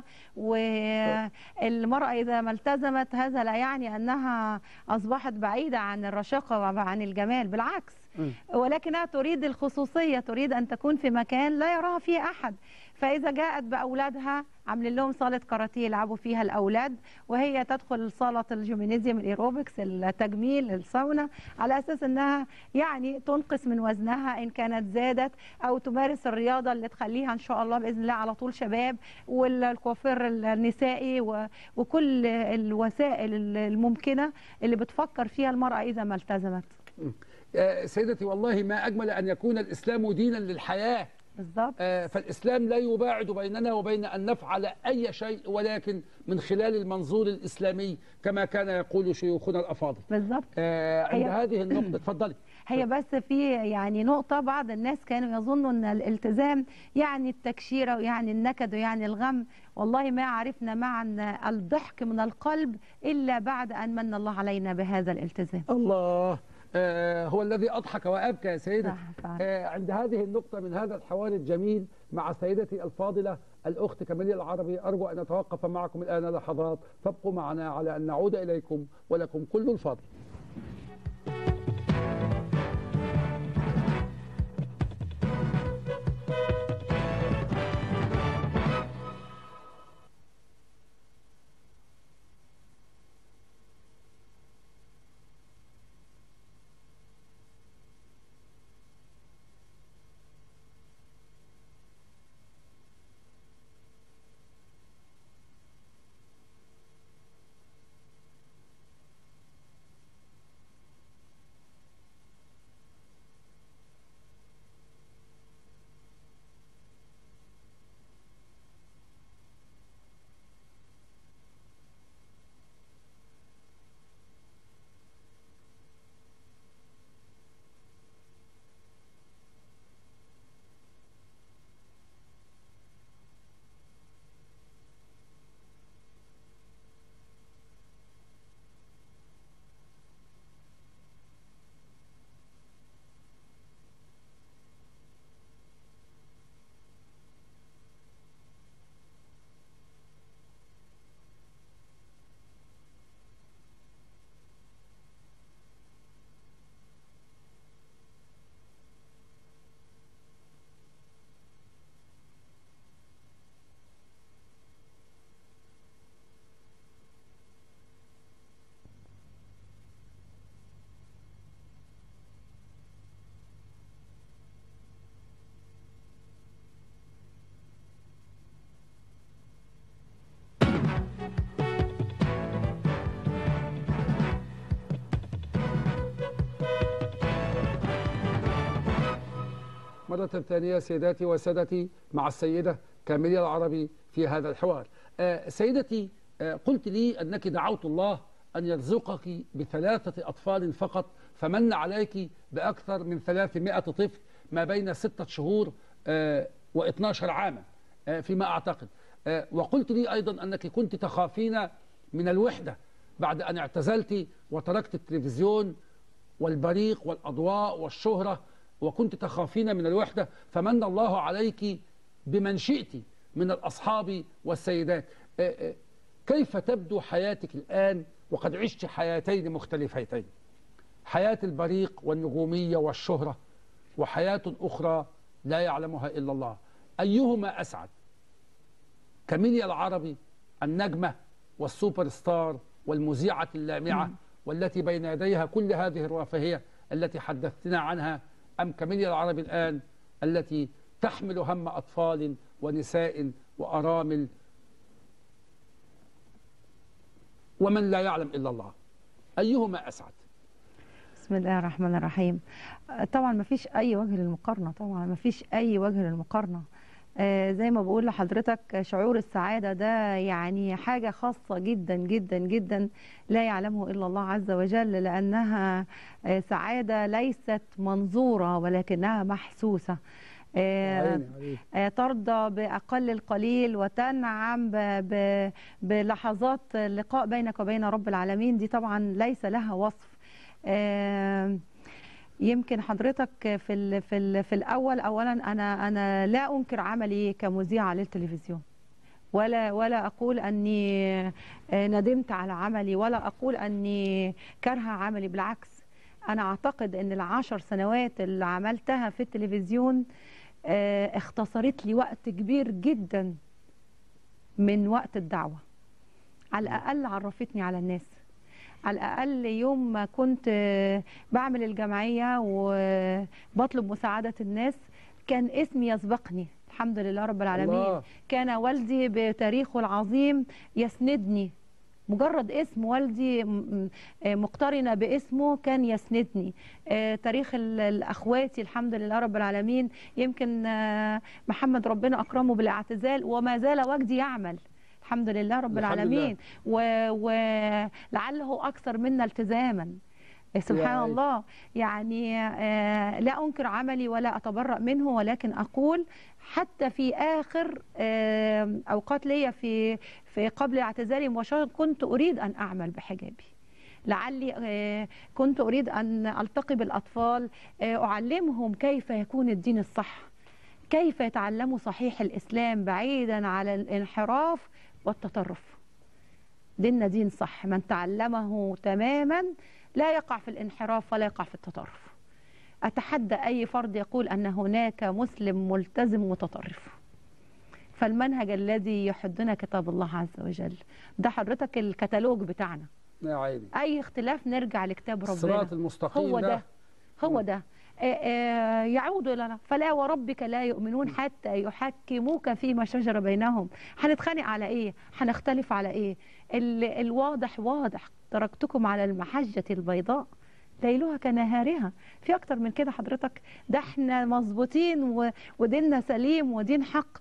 والمرأة إذا ما التزمت هذا لا يعني أنها أصبحت بعيدة عن الرشاقة وعن الجمال، بالعكس، ولكنها تريد الخصوصية، تريد أن تكون في مكان لا يراها فيه أحد. فإذا جاءت بأولادها عاملين لهم صالة كاراتيه يلعبوا فيها الأولاد، وهي تدخل صالة الجيمنازيوم، الإيروبكس، التجميل، الساونا، على أساس أنها يعني تنقص من وزنها إن كانت زادت، أو تمارس الرياضة اللي تخليها إن شاء الله بإذن الله على طول شباب، والكوافير النسائي وكل الوسائل الممكنة اللي بتفكر فيها المرأة إذا ما التزمت.
سيدتي، والله ما أجمل أن يكون الإسلام دينا للحياة.
بالضبط.
آه فالإسلام لا يباعد بيننا وبين أن نفعل أي شيء، ولكن من خلال المنظور الإسلامي كما كان يقول شيوخنا الأفاضل.
بالضبط.
آه عند هذه النقطة اتفضلي.
هي بس في يعني نقطة، بعض الناس كانوا يظنوا أن الالتزام يعني التكشيرة ويعني النكد ويعني الغم. والله ما عرفنا معا الضحك من القلب إلا بعد أن من الله علينا بهذا الالتزام.
الله آه هو الذي أضحك وأبكى يا سيدتي. آه عند هذه النقطة من هذا الحوار الجميل مع سيدتي الفاضلة الأخت كاميليا العربي، أرجو أن أتوقف معكم الآن لحظات، فابقوا معنا على أن نعود إليكم ولكم كل الفضل. مرة ثانية سيداتي وسادتي مع السيدة كاميليا العربي في هذا الحوار. آه سيدتي، آه قلت لي أنك دعوت الله أن يرزقك بثلاثة أطفال فقط، فمن عليك بأكثر من ثلاثمائة طفل ما بين ستة شهور آه واثني عشر عاما آه فيما أعتقد. آه وقلت لي أيضا أنك كنت تخافين من الوحدة بعد أن اعتزلت وتركت التلفزيون والبريق والأضواء والشهرة، وكنت تخافين من الوحدة، فمن الله عليك بمن شئت من الأصحاب والسيدات. كيف تبدو حياتك الآن وقد عشت حياتين مختلفتين، حياة البريق والنجومية والشهرة وحياة أخرى لا يعلمها إلا الله، أيهما أسعد؟ كاميليا العربي النجمة والسوبر ستار والمذيعة اللامعة والتي بين يديها كل هذه الرفاهية التي حدثتنا عنها، أم كاميليا العربي الآن التي تحمل هم أطفال ونساء وأرامل ومن لا يعلم إلا الله؟ أيهما أسعد؟
بسم الله الرحمن الرحيم. طبعا ما فيش أي وجه للمقارنة، طبعا ما فيش أي وجه للمقارنة. آه زي ما بقول لحضرتك، شعور السعادة ده يعني حاجة خاصة جدا جدا جدا لا يعلمه إلا الله عز وجل، لأنها آه سعادة ليست منظورة ولكنها محسوسة. آه آه ترضى بأقل القليل وتنعم بلحظات اللقاء بينك وبين رب العالمين، دي طبعا ليس لها وصف. آه يمكن حضرتك في ال في ال في الاول اولا انا انا لا انكر عملي كمذيعه للتلفزيون، ولا ولا اقول اني ندمت على عملي، ولا اقول اني كارهه عملي، بالعكس انا اعتقد ان العشر سنوات اللي عملتها في التلفزيون اختصرت لي وقت كبير جدا من وقت الدعوه، على الاقل عرفتني على الناس، على الأقل يوم ما كنت بعمل الجمعية وبطلب مساعدة الناس كان اسمي يسبقني، الحمد لله رب العالمين. الله. كان والدي بتاريخه العظيم يسندني، مجرد اسم والدي مقترنة باسمه كان يسندني. تاريخ الأخواتي الحمد لله رب العالمين، يمكن محمد ربنا أكرمه بالاعتزال وما زال وجدي يعمل الحمد لله رب العالمين، ولعله أكثر منا التزاما سبحان الله. يعني آه لا أنكر عملي ولا أتبرأ منه، ولكن أقول حتى في آخر آه أوقات لي في في قبل اعتزالي مباشرة كنت أريد أن أعمل بحجابي، لعلي آه كنت أريد أن ألتقي بالأطفال، آه أعلمهم كيف يكون الدين الصح، كيف يتعلموا صحيح الإسلام بعيدا على الانحراف والتطرف. ديننا دين صح، من تعلمه تماما لا يقع في الانحراف ولا يقع في التطرف. أتحدى أي فرد يقول أن هناك مسلم ملتزم متطرف. فالمنهج الذي يحدنا كتاب الله عز وجل، ده حضرتك الكتالوج بتاعنا
يا عيني.
أي اختلاف نرجع لكتاب ربنا،
الصراط المستقيم
هو ده,
ده
هو ده يعود لنا. فلا وربك لا يؤمنون حتى يحكموك فيما شجر بينهم. هنتخانق على ايه؟ هنختلف على ايه؟ الواضح واضح، تركتكم على المحجة البيضاء ليلها كنهارها. في اكتر من كده حضرتك؟ ده احنا مظبوطين وديننا سليم ودين حق.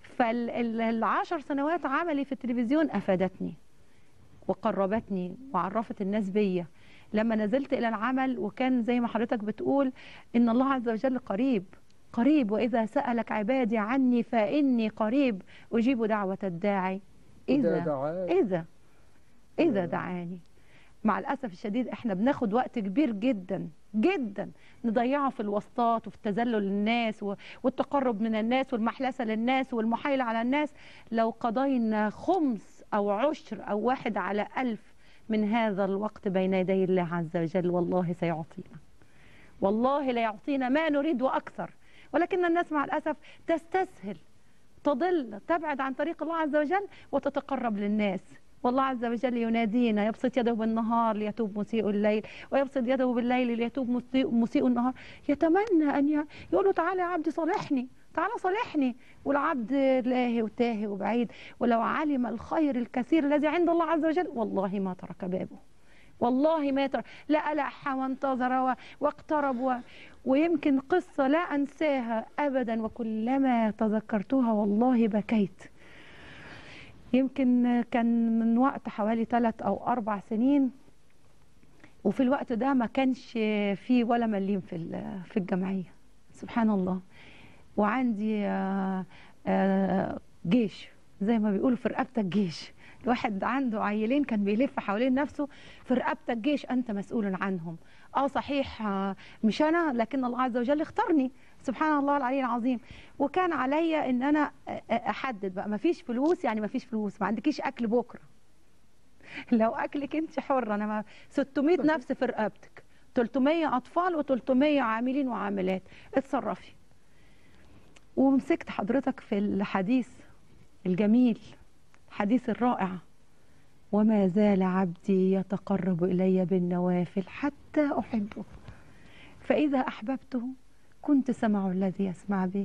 فالعشر سنوات عملي في التلفزيون افادتني وقربتني وعرفت الناس بيا. لما نزلت إلى العمل وكان زي ما حضرتك بتقول إن الله عز وجل قريب قريب، وإذا سألك عبادي عني فإني قريب أجيب دعوة الداعي إذا إذا إذا دعاني. مع الأسف الشديد إحنا بناخد وقت كبير جدا جدا نضيعه في الوسطات وفي التذلل للناس والتقرب من الناس والمحلسة للناس والمحايلة على الناس. لو قضينا خمس أو عشر أو واحد على ألف من هذا الوقت بين يدي الله عز وجل والله سيعطينا، والله لا يعطينا ما نريد وأكثر. ولكن الناس مع الأسف تستسهل، تضل، تبعد عن طريق الله عز وجل وتتقرب للناس. والله عز وجل ينادينا: يبسط يده بالنهار ليتوب مسيء الليل، ويبسط يده بالليل ليتوب مسيء, مسيء النهار. يتمنى أن يقول له: تعالى يا عبدي صالحني، تعالى صالحني. والعبد لاهي وتاهي وبعيد، ولو علم الخير الكثير الذي عند الله عز وجل والله ما ترك بابه، والله ما يتر... لا ألح وانتظر و... واقترب و... ويمكن قصة لا أنساها أبدا، وكلما تذكرتها والله بكيت. يمكن كان من وقت حوالي ثلاث أو أربع سنين، وفي الوقت ده ما كانش فيه ولا مليم في في الجمعية، سبحان الله. وعندي جيش زي ما بيقولوا، في رقبتك جيش. الواحد عنده عيلين كان بيلف حوالين نفسه، في رقبتك جيش أنت مسؤول عنهم. اه صحيح مش أنا، لكن الله عز وجل اختارني، سبحان الله العلي العظيم. وكان عليا ان انا احدد بقى، ما فيش فلوس يعني ما فيش فلوس، ما عندكيش اكل بكره، لو اكلك انت حره. انا ما ستمائة نفس في رقبتك، ثلاثمائة اطفال وثلاثمائة عاملين وعاملات، اتصرفي. ومسكت حضرتك في الحديث الجميل، الحديث الرائع: وما زال عبدي يتقرب الي بالنوافل حتى احبه، فاذا احببته كنت سمع الذي يسمع به،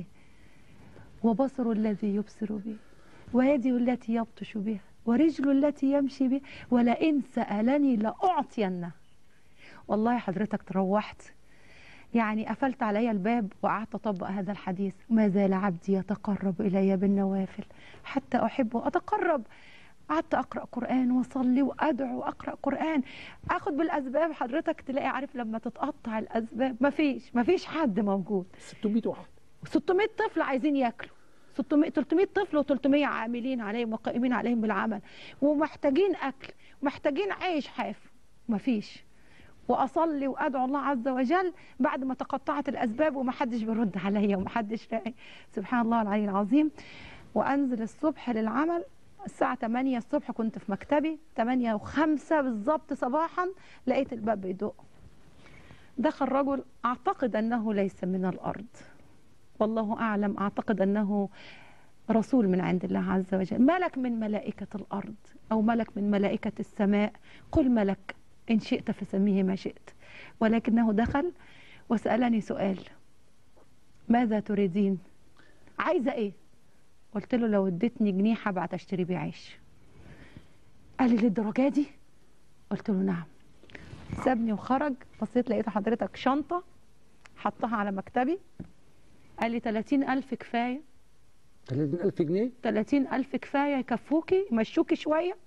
وبصر الذي يبصر به، ويدي التي يبطش بها، ورجل التي يمشي بها، ولئن سألني لأعطينه. والله حضرتك تروحت يعني قفلت علي الباب وقعدت أطبق هذا الحديث: ما زال عبدي يتقرب إلي بالنوافل حتى أحبه. أتقرب، قعدت أقرأ قرآن وأصلي وأدعو وأقرأ قرآن، أخد بالأسباب. حضرتك تلاقي عارف لما تتقطع الأسباب مفيش مفيش حد موجود،
ستمائة واحد،
ستمائة طفل عايزين ياكلوا، ستمائة ثلاثمائة طفل و300 عاملين عليهم وقائمين عليهم بالعمل، ومحتاجين أكل ومحتاجين عيش حاف، مفيش. وأصلي وأدعو الله عز وجل بعد ما تقطعت الأسباب ومحدش بيرد عليا ومحدش راعي، سبحان الله العلي العظيم. وأنزل الصبح للعمل الساعة ثمانية الصبح، كنت في مكتبي ثمانية وخمسة بالظبط صباحا، لقيت الباب بيدق. دخل رجل أعتقد أنه ليس من الأرض، والله أعلم، أعتقد أنه رسول من عند الله عز وجل، ملك من ملائكة الأرض أو ملك من ملائكة السماء، قل ملك إن شئت فسميه ما شئت. ولكنه دخل وسألني سؤال: ماذا تريدين؟ عايزة إيه؟ قلت له لو اديتني جنيه هبعت اشتري بيه عيش. قال لي للدرجة دي؟ قلت له نعم. سابني وخرج، بصيت لقيت حضرتك شنطة حطها على مكتبي، قال لي ثلاثين ألف كفاية.
ثلاثين ألف جنيه؟
ثلاثين ألف كفاية يكفوكي يمشوكي شوية.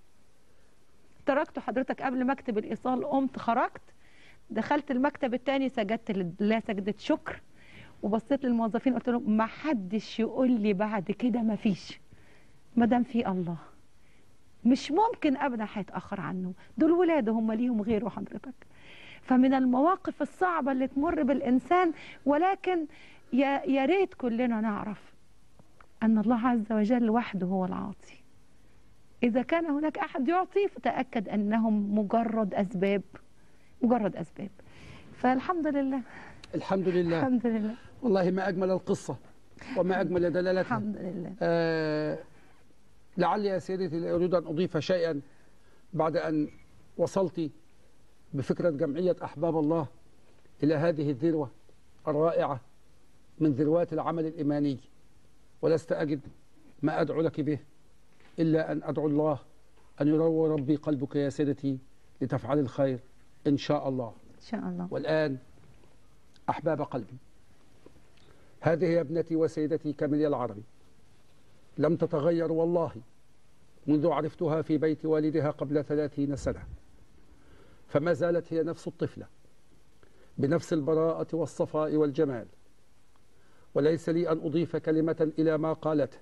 تركت حضرتك قبل ما اكتب الإيصال، قمت خرجت دخلت المكتب التاني، سجدت لله سجدة شكر، وبصيت للموظفين قلت لهم ما حدش يقول لي بعد كده ما فيش، ما دام في الله مش ممكن ابدا هيتاخر عنه، دول ولاده هم ليهم غيره حضرتك. فمن المواقف الصعبه اللي تمر بالانسان، ولكن يا يا ريت كلنا نعرف ان الله عز وجل وحده هو العاطي. اذا كان هناك احد يعطي فتاكد انهم مجرد اسباب، مجرد اسباب. فالحمد لله
الحمد لله
الحمد لله.
والله ما أجمل القصة وما أجمل دلالتها.
الحمد لله.
آه لعلي يا سيدتي أريد أن أضيف شيئا بعد أن وصلت بفكرة جمعية أحباب الله إلى هذه الذروة الرائعة من ذروات العمل الإيماني، ولست أجد ما أدعو لك به إلا أن أدعو الله أن يروي ربي قلبك يا سيدتي لتفعل الخير إن شاء الله.
إن شاء الله.
والآن أحباب قلبي، هذه يا ابنتي وسيدتي كاميليا العربي لم تتغير والله منذ عرفتها في بيت والدها قبل ثلاثين سنة، فما زالت هي نفس الطفلة بنفس البراءة والصفاء والجمال. وليس لي أن أضيف كلمة إلى ما قالته،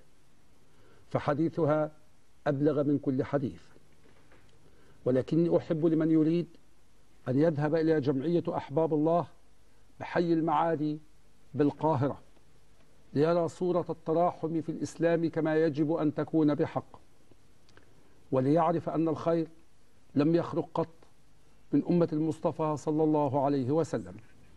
فحديثها أبلغ من كل حديث. ولكني أحب لمن يريد أن يذهب إلى جمعية أحباب الله بحي المعادي بالقاهرة ليرى صورة التراحم في الإسلام كما يجب أن تكون بحق، وليعرف أن الخير لم يخرق قط من أمة المصطفى صلى الله عليه وسلم.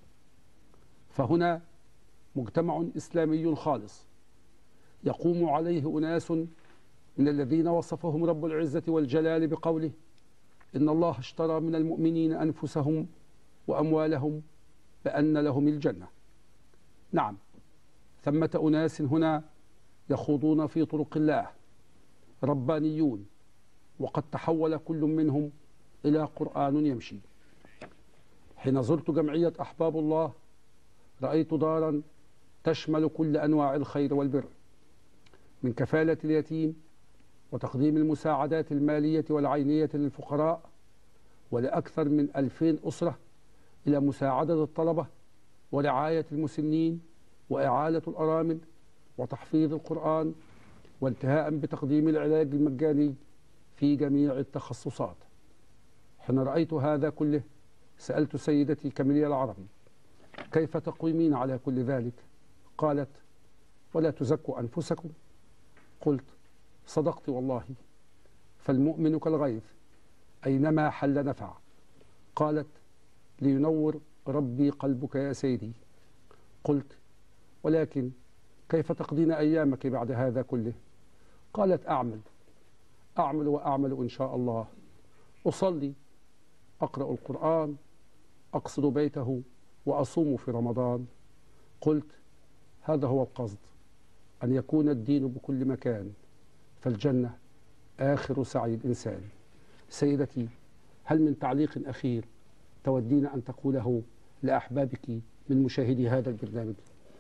فهنا مجتمع إسلامي خالص يقوم عليه أناس من الذين وصفهم رب العزة والجلال بقوله: إن الله اشترى من المؤمنين أنفسهم وأموالهم بأن لهم الجنة. نعم، ثمة أناس هنا يخوضون في طرق الله، ربانيون، وقد تحول كل منهم إلى قرآن يمشي. حين زرت جمعية أحباب الله رأيت دارا تشمل كل أنواع الخير والبر، من كفالة اليتيم وتقديم المساعدات المالية والعينية للفقراء ولأكثر من ألفين أسرة، إلى مساعدة الطلبة ورعاية المسنين وإعالة الأرامل وتحفيظ القرآن، وانتهاء بتقديم العلاج المجاني في جميع التخصصات. حين رأيت هذا كله سألت سيدتي كاميليا العربي: كيف تقومين على كل ذلك؟ قالت: ولا تزكوا أنفسكم. قلت: صدقت والله، فالمؤمن كالغيث أينما حل نفع. قالت: لينور ربي قلبك يا سيدي. قلت: ولكن كيف تقضين أيامك بعد هذا كله؟ قالت: أعمل أعمل وأعمل إن شاء الله، أصلي، أقرأ القرآن، أقصد بيته، وأصوم في رمضان. قلت: هذا هو القصد، أن يكون الدين بكل مكان، فالجنة آخر سعي الإنسان. سيدتي، هل من تعليق أخير تودين أن تقوله لأحبابك من مشاهدي هذا البرنامج؟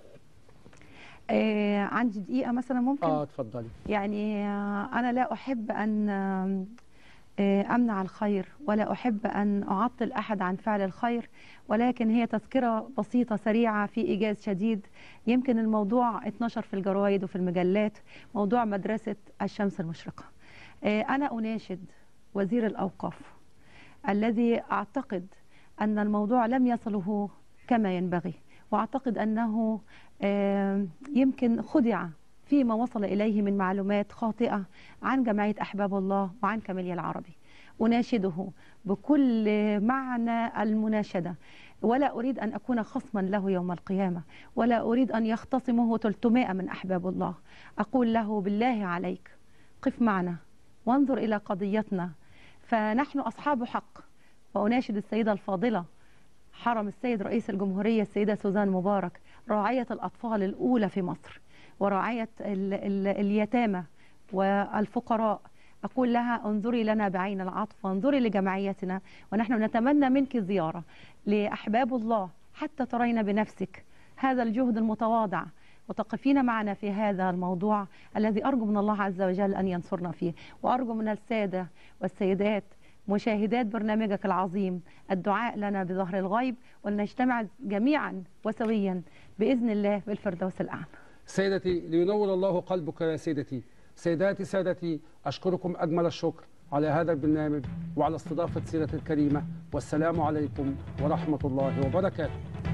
آه عندي دقيقة مثلا ممكن؟
آه تفضلي.
يعني آه أنا لا أحب أن آه أمنع الخير، ولا أحب أن أعطل أحد عن فعل الخير، ولكن هي تذكرة بسيطة سريعة في إيجاز شديد. يمكن الموضوع اتنشر في الجرايد وفي المجلات، موضوع مدرسة الشمس المشرقة. آه أنا أناشد وزير الأوقاف الذي أعتقد أن الموضوع لم يصله كما ينبغي، وأعتقد أنه يمكن خدع فيما وصل إليه من معلومات خاطئة عن جمعية أحباب الله وعن كاميليا العربي. أناشده بكل معنى المناشدة، ولا أريد أن أكون خصما له يوم القيامة، ولا أريد أن يختصمه ثلاثمائة من أحباب الله. أقول له: بالله عليك قف معنا وانظر إلى قضيتنا، فنحن أصحاب حق. وأناشد السيدة الفاضلة حرم السيد رئيس الجمهورية السيدة سوزان مبارك، راعية الأطفال الأولى في مصر وراعية ال ال اليتامى والفقراء، أقول لها: انظري لنا بعين العطف وانظري لجمعيتنا، ونحن نتمنى منك زيارة لأحباب الله حتى ترين بنفسك هذا الجهد المتواضع، وتقفين معنا في هذا الموضوع الذي أرجو من الله عز وجل أن ينصرنا فيه. وأرجو من السادة والسيدات مشاهدات برنامجك العظيم الدعاء لنا بظهر الغيب، ونجتمع جميعا وسويا بإذن الله بالفردوس الأعلى.
سيدتي، لينور الله قلبك يا سيدتي. سيداتي سادتي، أشكركم أجمل الشكر على هذا البرنامج وعلى استضافة سيرة الكريمة، والسلام عليكم ورحمة الله وبركاته.